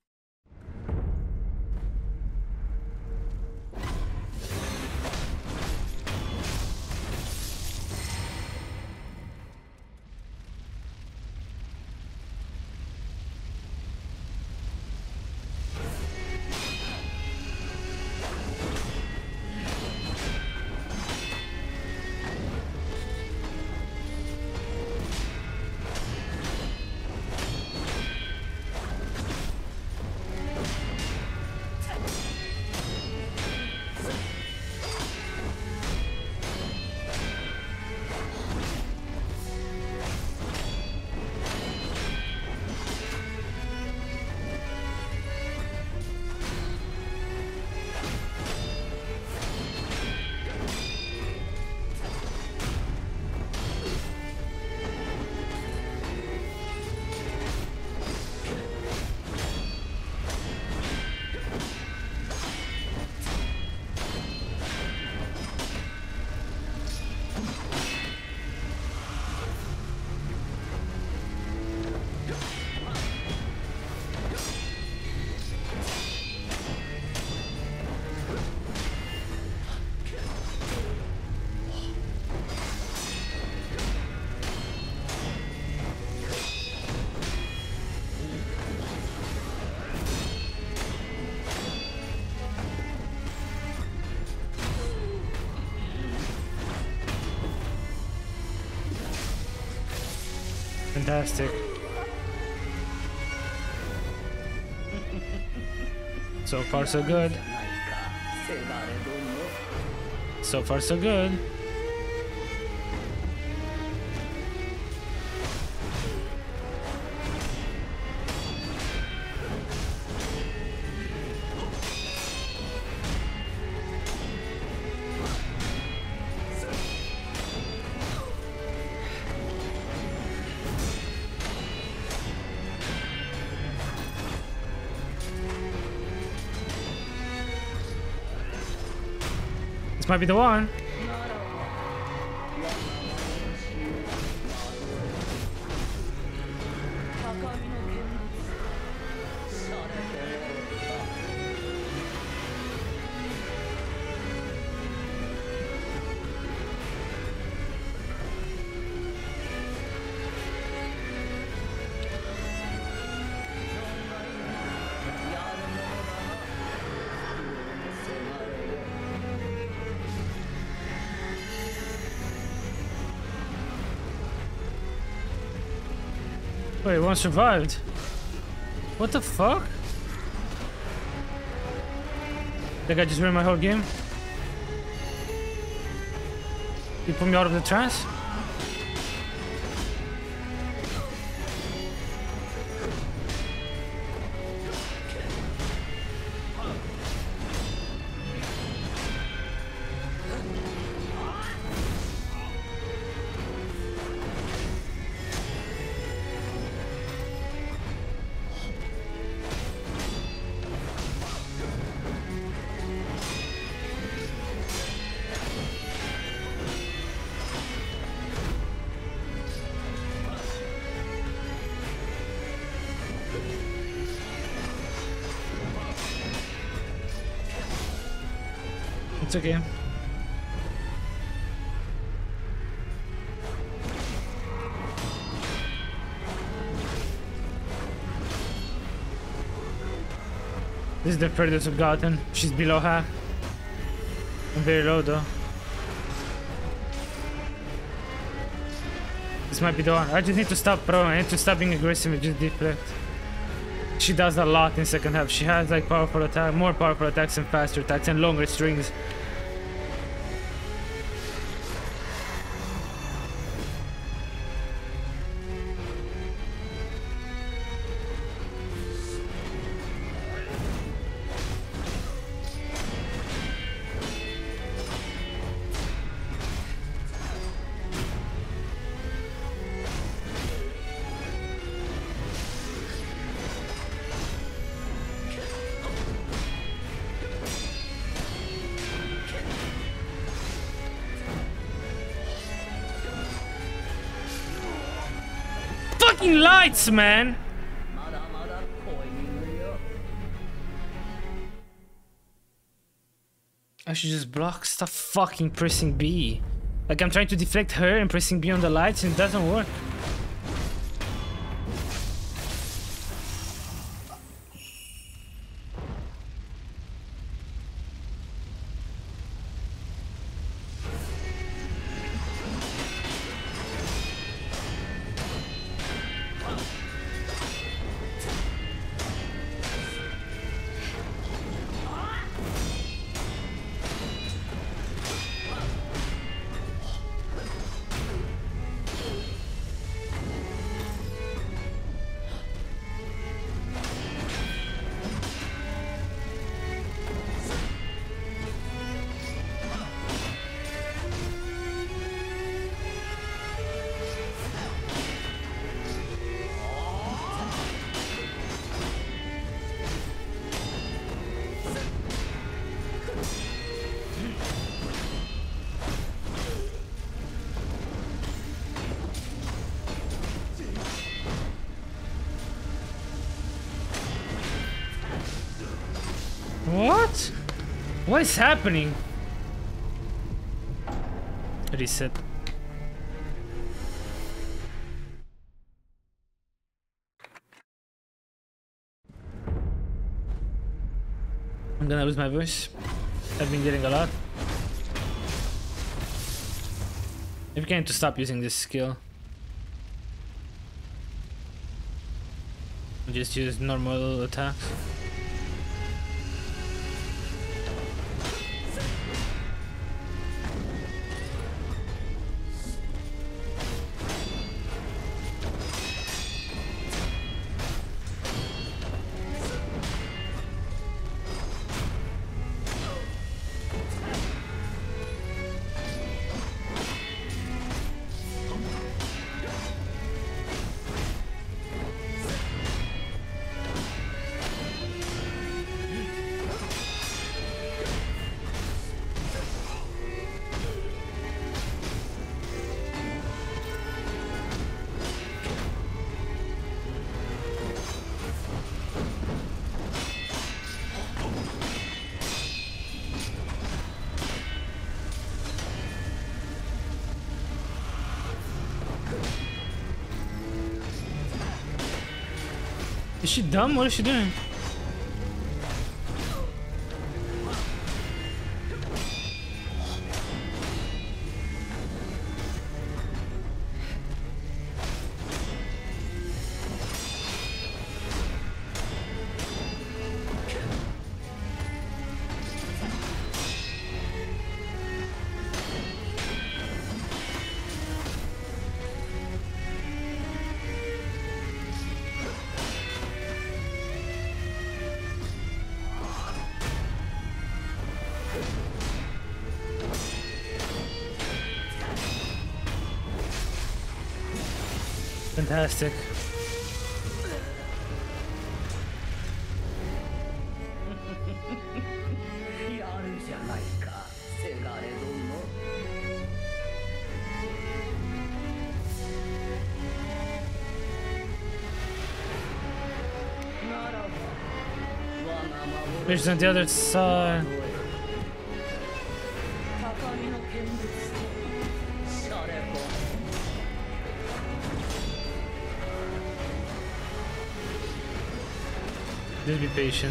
Fantastic. So far so good. ないかせがれども So far so good. This might be the one. 高みの見物されておった Wait, one survived. What the fuck? That guy just ruined my whole game. He put me out of the trance? It's okay. This is the furthest we've gotten. She's below half. I'm very low though. This might be the one. I just need to stop, bro. I need to stop being aggressive and just deflect. she does a lot in second half. She has like powerful attack, more powerful attacks and faster attacks and longer strings. Fucking lights, man! I should just block. Stop fucking pressing B. Like I'm trying to deflect her and pressing B on the lights and it doesn't work. What? What is happening? Reset. I'm gonna lose my voice. I've been getting a lot. Maybe I need to stop using this skill. Just use normal attacks. Is she dumb? What is she doing? Fantastic. There's on the other side. Just be patient.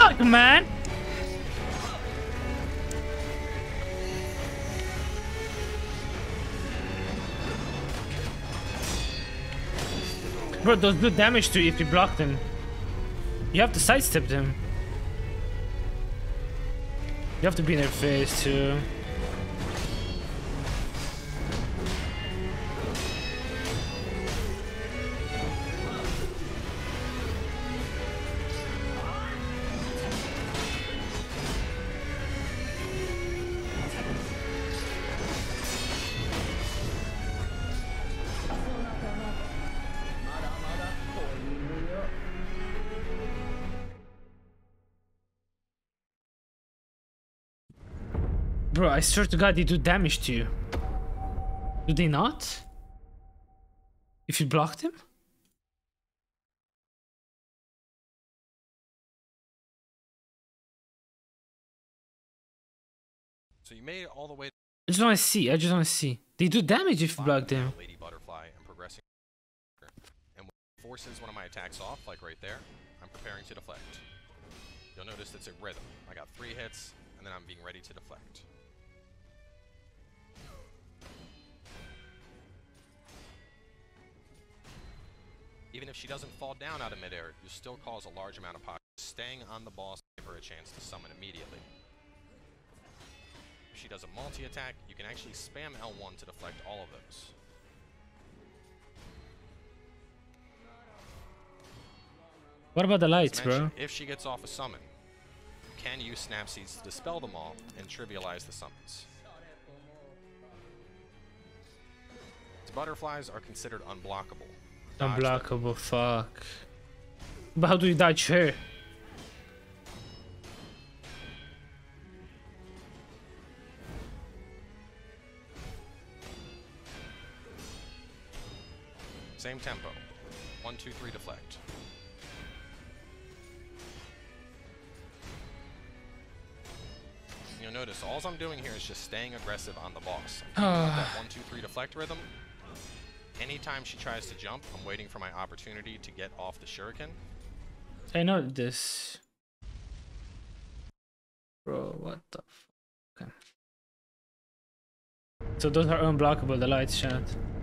fuck, man? Bro, those do damage to you if you block them. You have to sidestep them. You have to be in their face too. Bro, I swear to God, they do damage to you. Do they not? If you block them? So you made it all the way. I just want to see. I just want to see. They do damage if you block them. Lady Butterfly and progressing. And when it forces one of my attacks off, like right there, I'm preparing to deflect. You'll notice it's a rhythm. I got three hits, and then I'm being ready to deflect. Even if she doesn't fall down out of midair, you still cause a large amount of pocket. Staying on the boss to give her a chance to summon immediately. If she does a multi-attack, you can actually spam L one to deflect all of those. What about the lights, bro? If she gets off a summon, you can use Snap Seeds to dispel them all and trivialize the summons. The butterflies are considered unblockable. Dodge Unblockable, them. fuck. But how do you dodge her? Same tempo. One, two, three, deflect. You'll notice all I'm doing here is just staying aggressive on the boss. That one, two, three deflect rhythm. Anytime she tries to jump, I'm waiting for my opportunity to get off the shuriken. I know this. Bro, what the fuck? Okay. So those are unblockable, the lights, chat.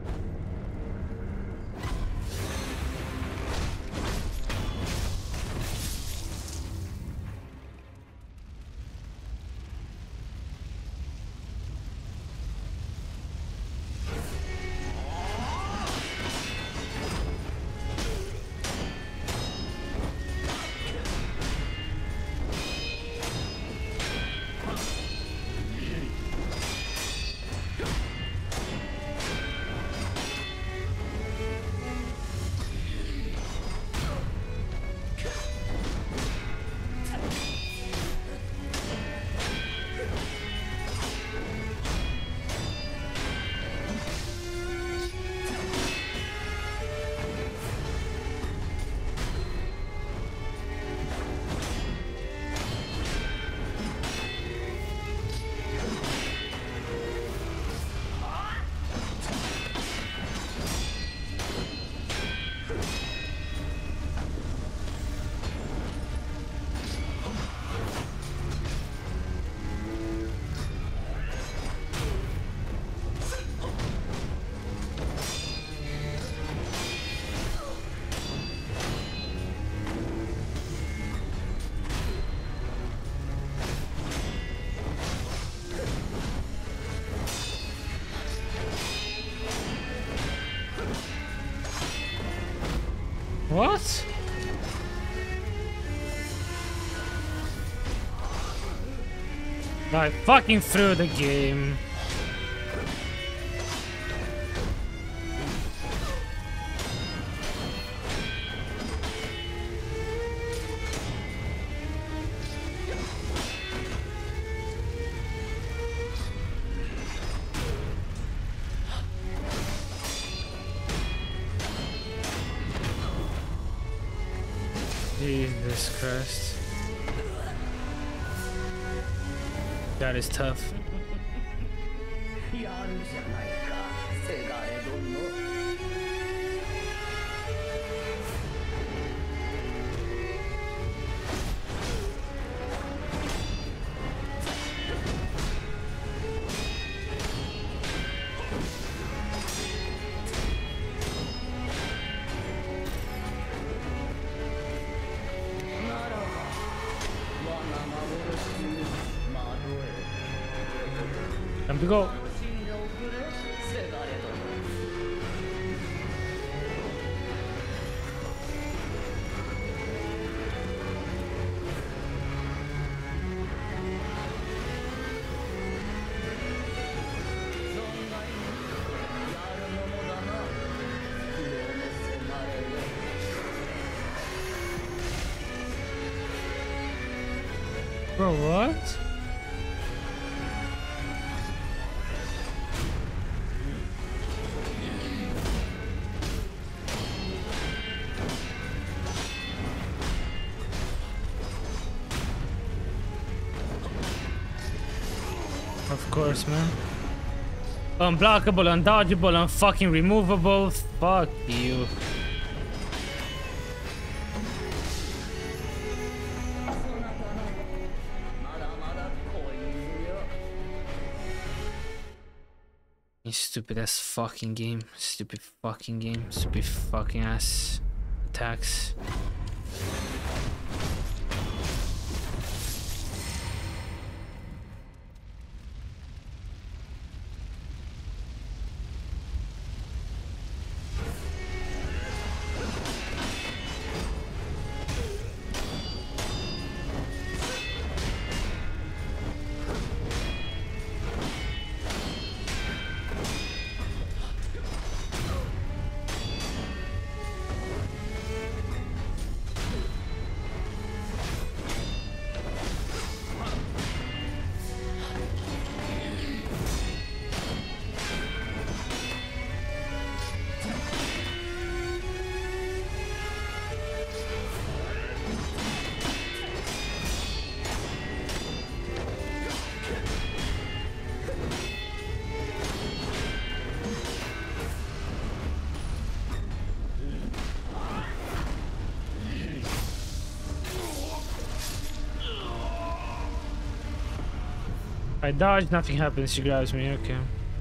What? I fucking threw the game. Jesus Christ. That is tough. to go. Bro, what? Of course, man. Unblockable, undodgeable, unfucking removable. Fuck you. You stupid ass fucking game. Stupid fucking game. Stupid fucking ass attacks. I dodge, nothing happens, she grabs me, okay.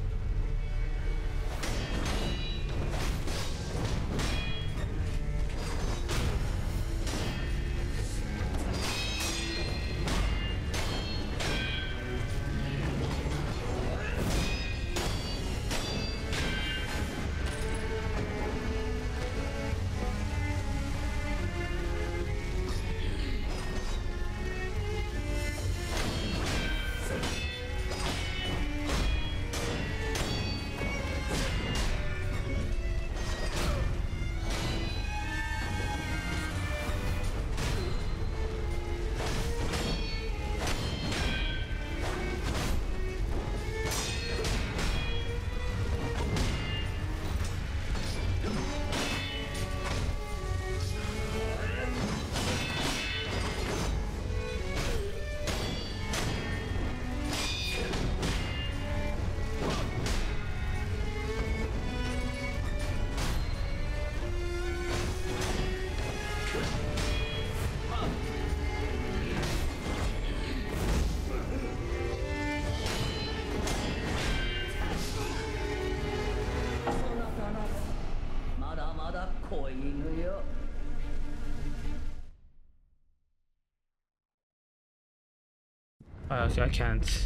Uh, I can't.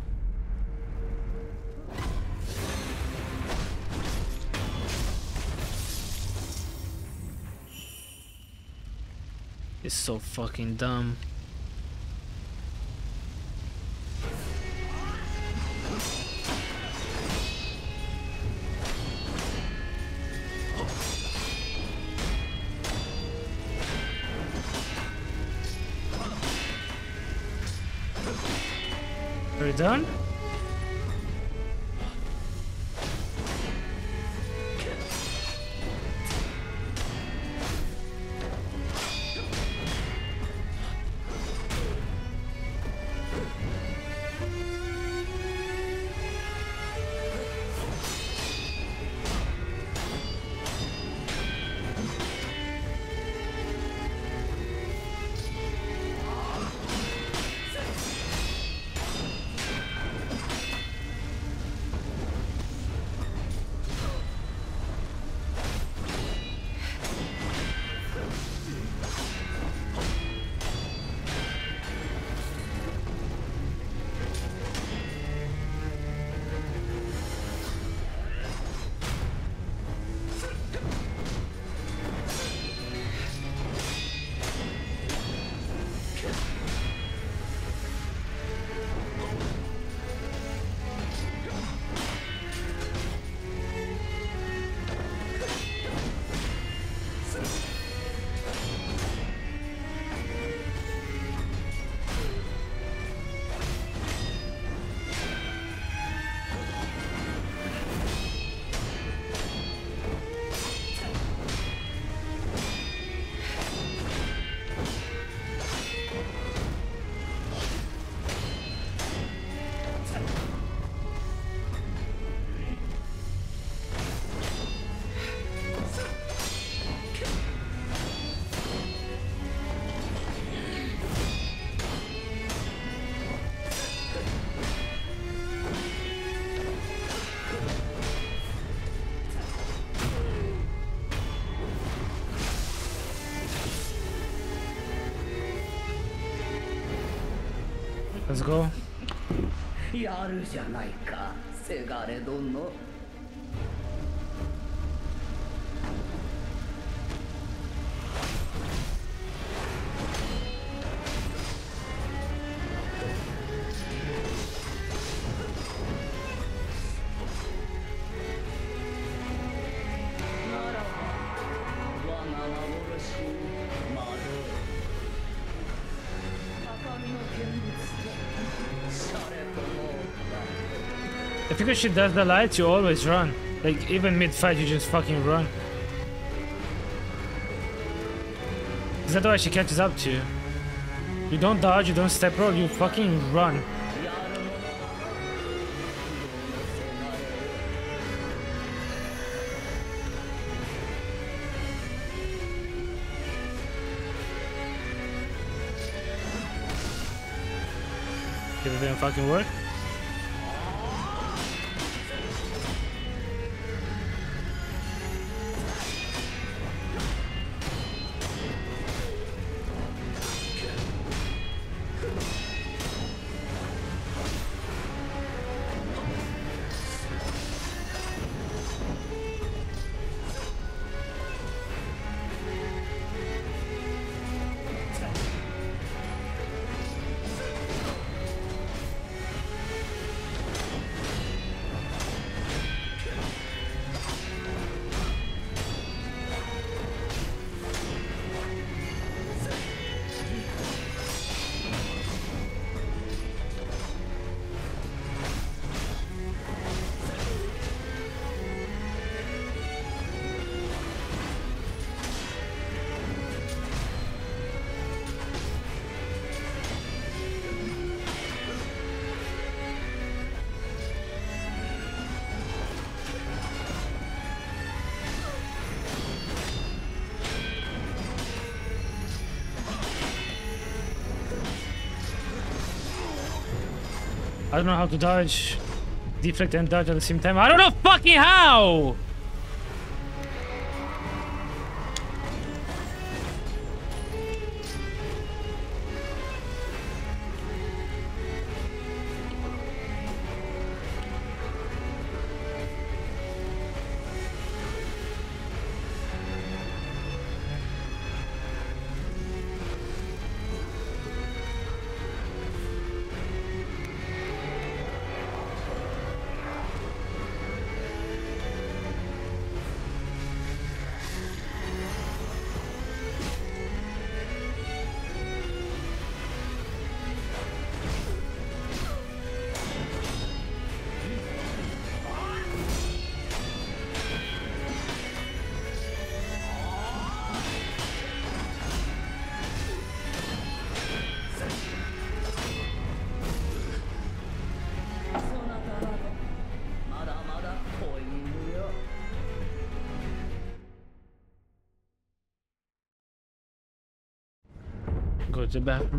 It's so fucking dumb. Are we done? Let's go. やるじゃないか、せがれ殿。ならば、我が幻魔道、高みの見物とシャレとも。 I figure she does the lights, you always run. Like, even mid-fight, you just fucking run. Is that why she catches up to you? You don't dodge, you don't step roll, you fucking run. If it didn't fucking work. I don't know how to dodge, deflect and dodge at the same time. I don't know fucking how! Go to the bathroom.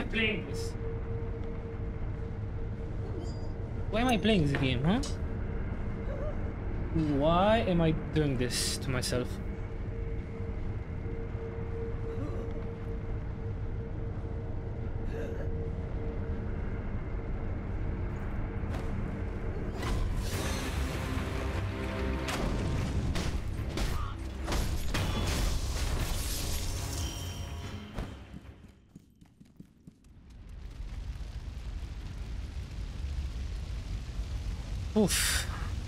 playing this? Why am I playing this game, huh? Why am I doing this to myself? Oof.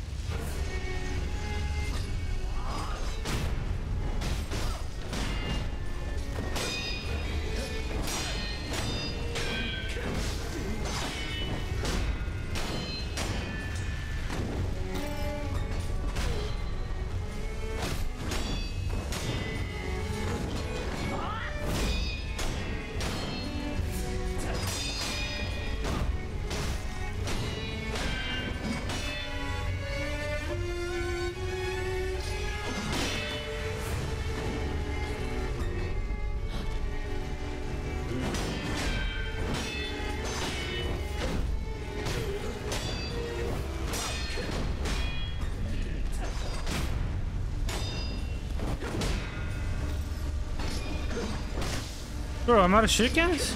Bro, I'm out of shurikens?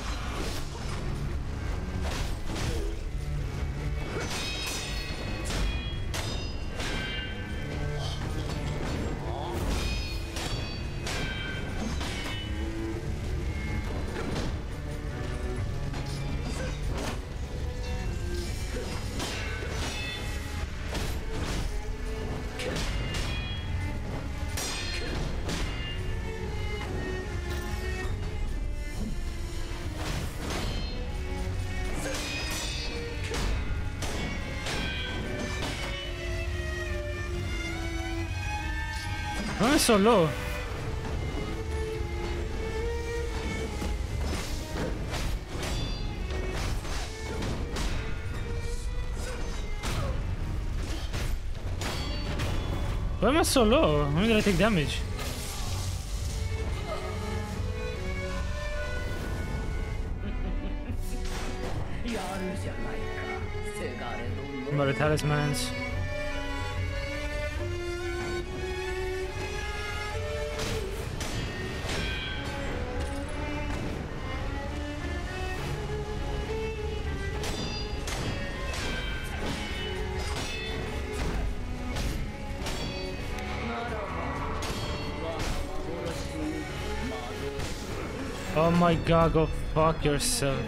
Why am I so low? Why am I so low? When did I take damage? About the talismans. Oh my god, go fuck yourself.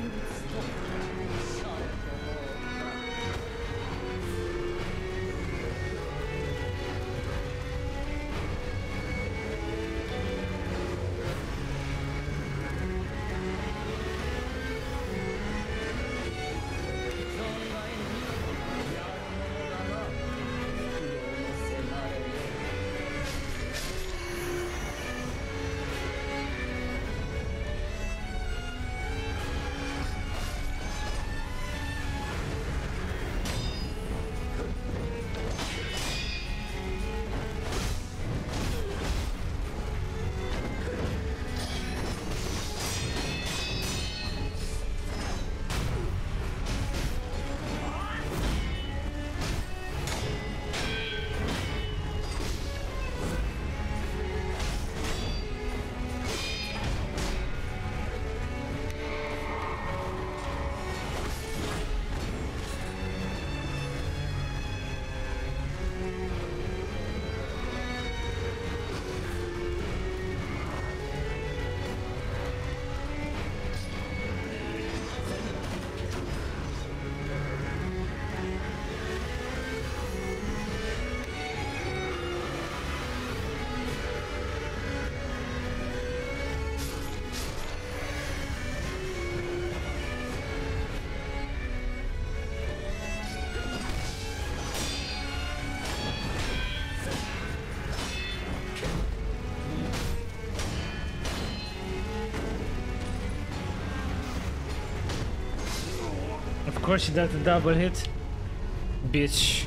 Of course she does the double hit. Bitch.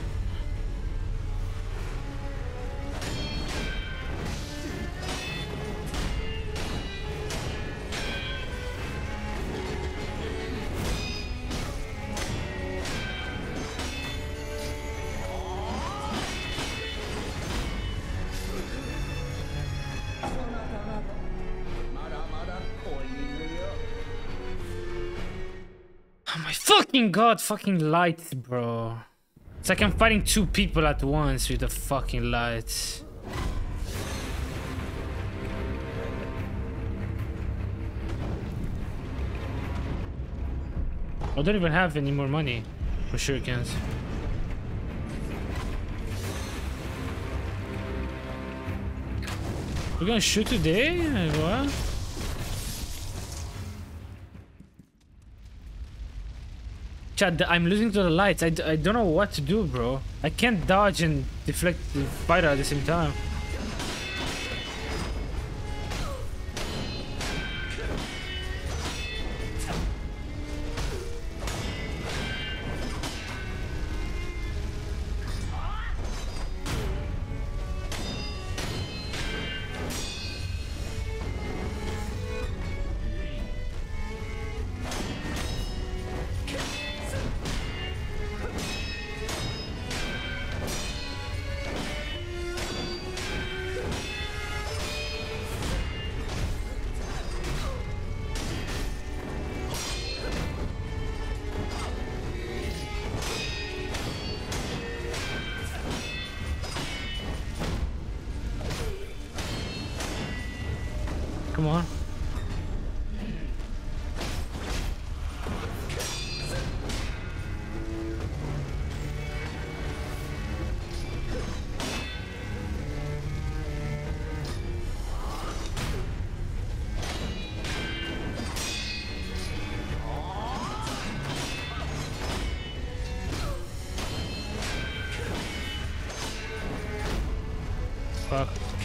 fucking god, fucking lights, bro. It's like I'm fighting two people at once with the fucking lights. I don't even have any more money for shurikens. We're gonna shoot today? What? Chad, I'm losing to the lights. I, d I don't know what to do, bro. I can't dodge and deflect the fighter at the same time. Come on. Fuck.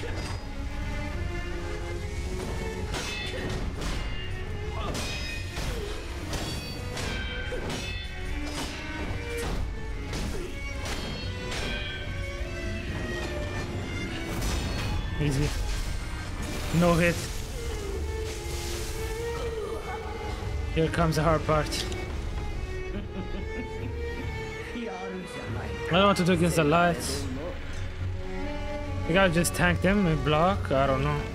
Easy. No hit. Here comes the hard part. I don't know what to do against the lights. I gotta just tank them and block. I don't know.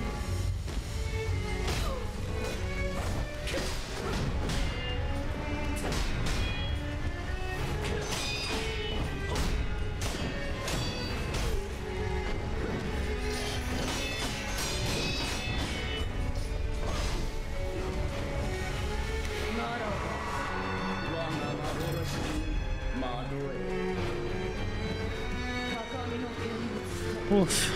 Oof.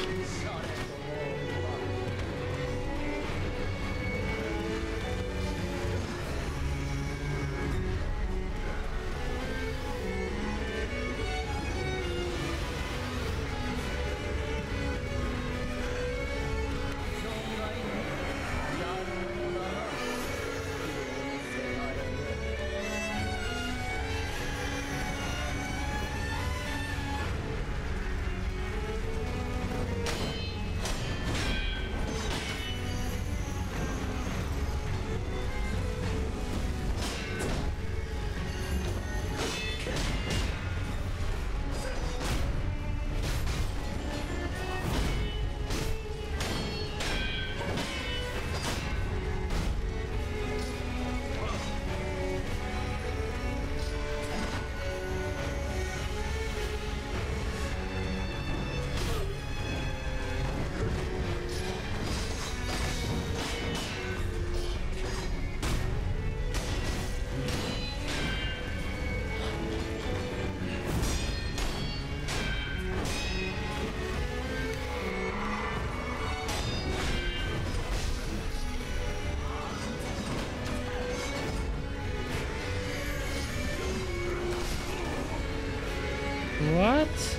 What?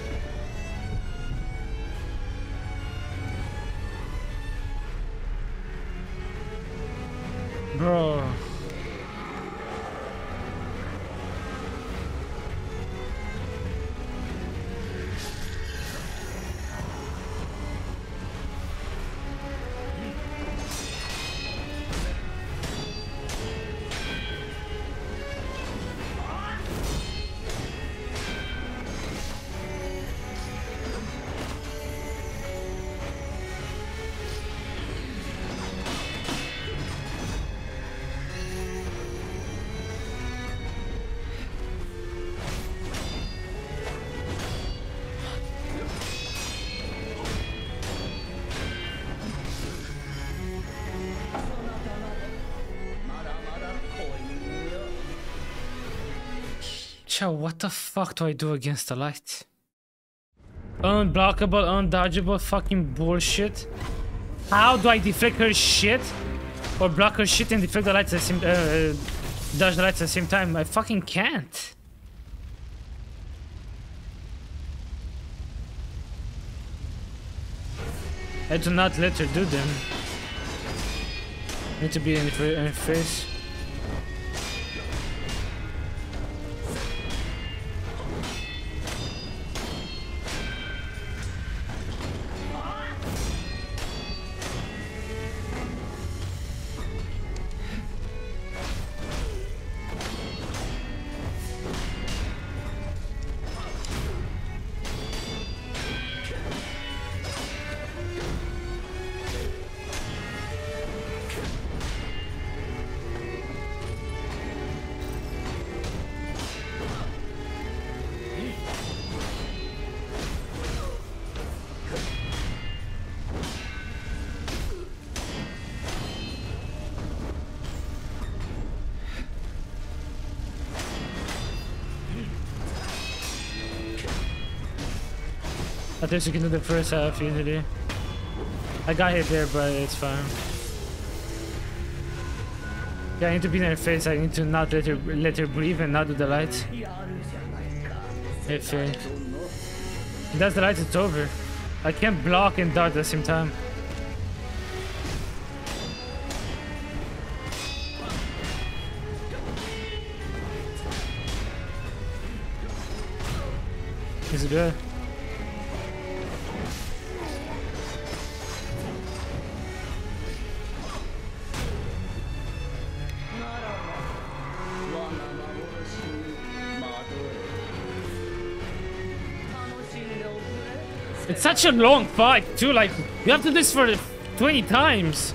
Bro. Chow, what the fuck do I do against the light? Unblockable, undodgeable fucking bullshit. How do I deflect her shit? Or block her shit and deflect the lights at the same uh, dodge the lights at the same time? I fucking can't. I do not let her do them. Need to be in her, in her face. At least you can do the first half easily. I got hit there, but it's fine. Yeah, I need to be in her face. I need to not let her let her breathe and not do the lights. If it does the lights, it's over. I can't block and dodge at the same time. Is it good? It's such a long fight too, like you have to do this for twenty times.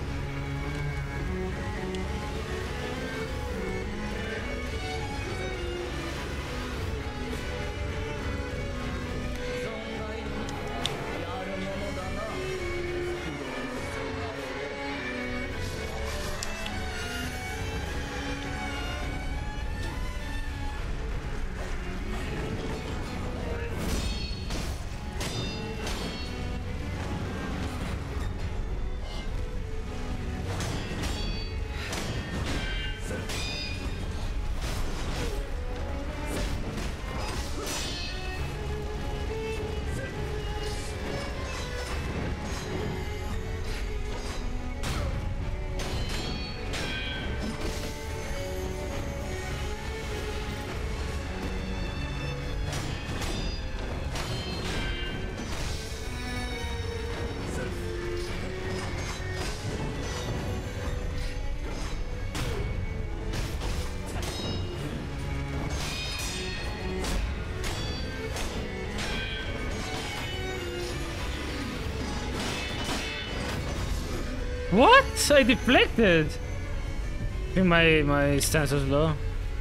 What? I deflected. I think my my stance was low.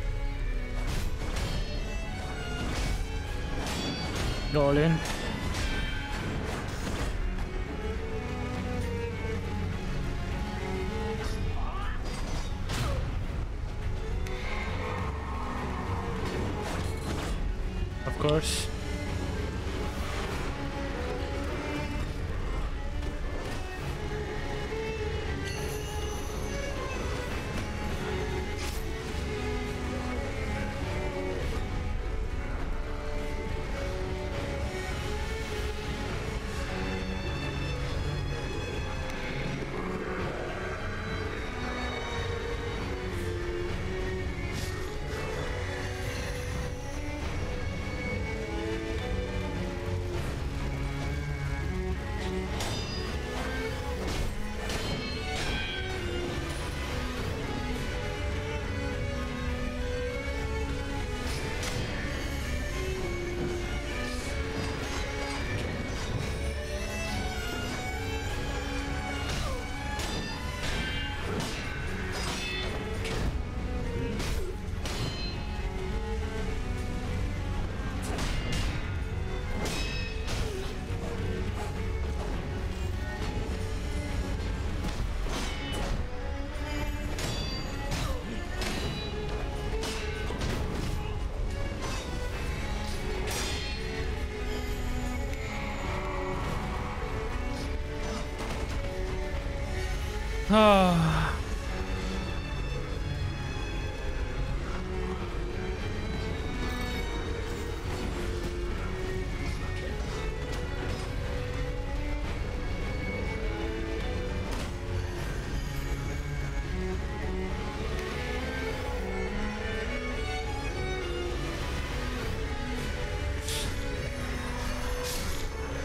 Go all in. Of course. Oh.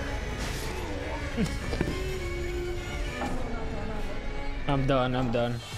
I'm done, I'm done.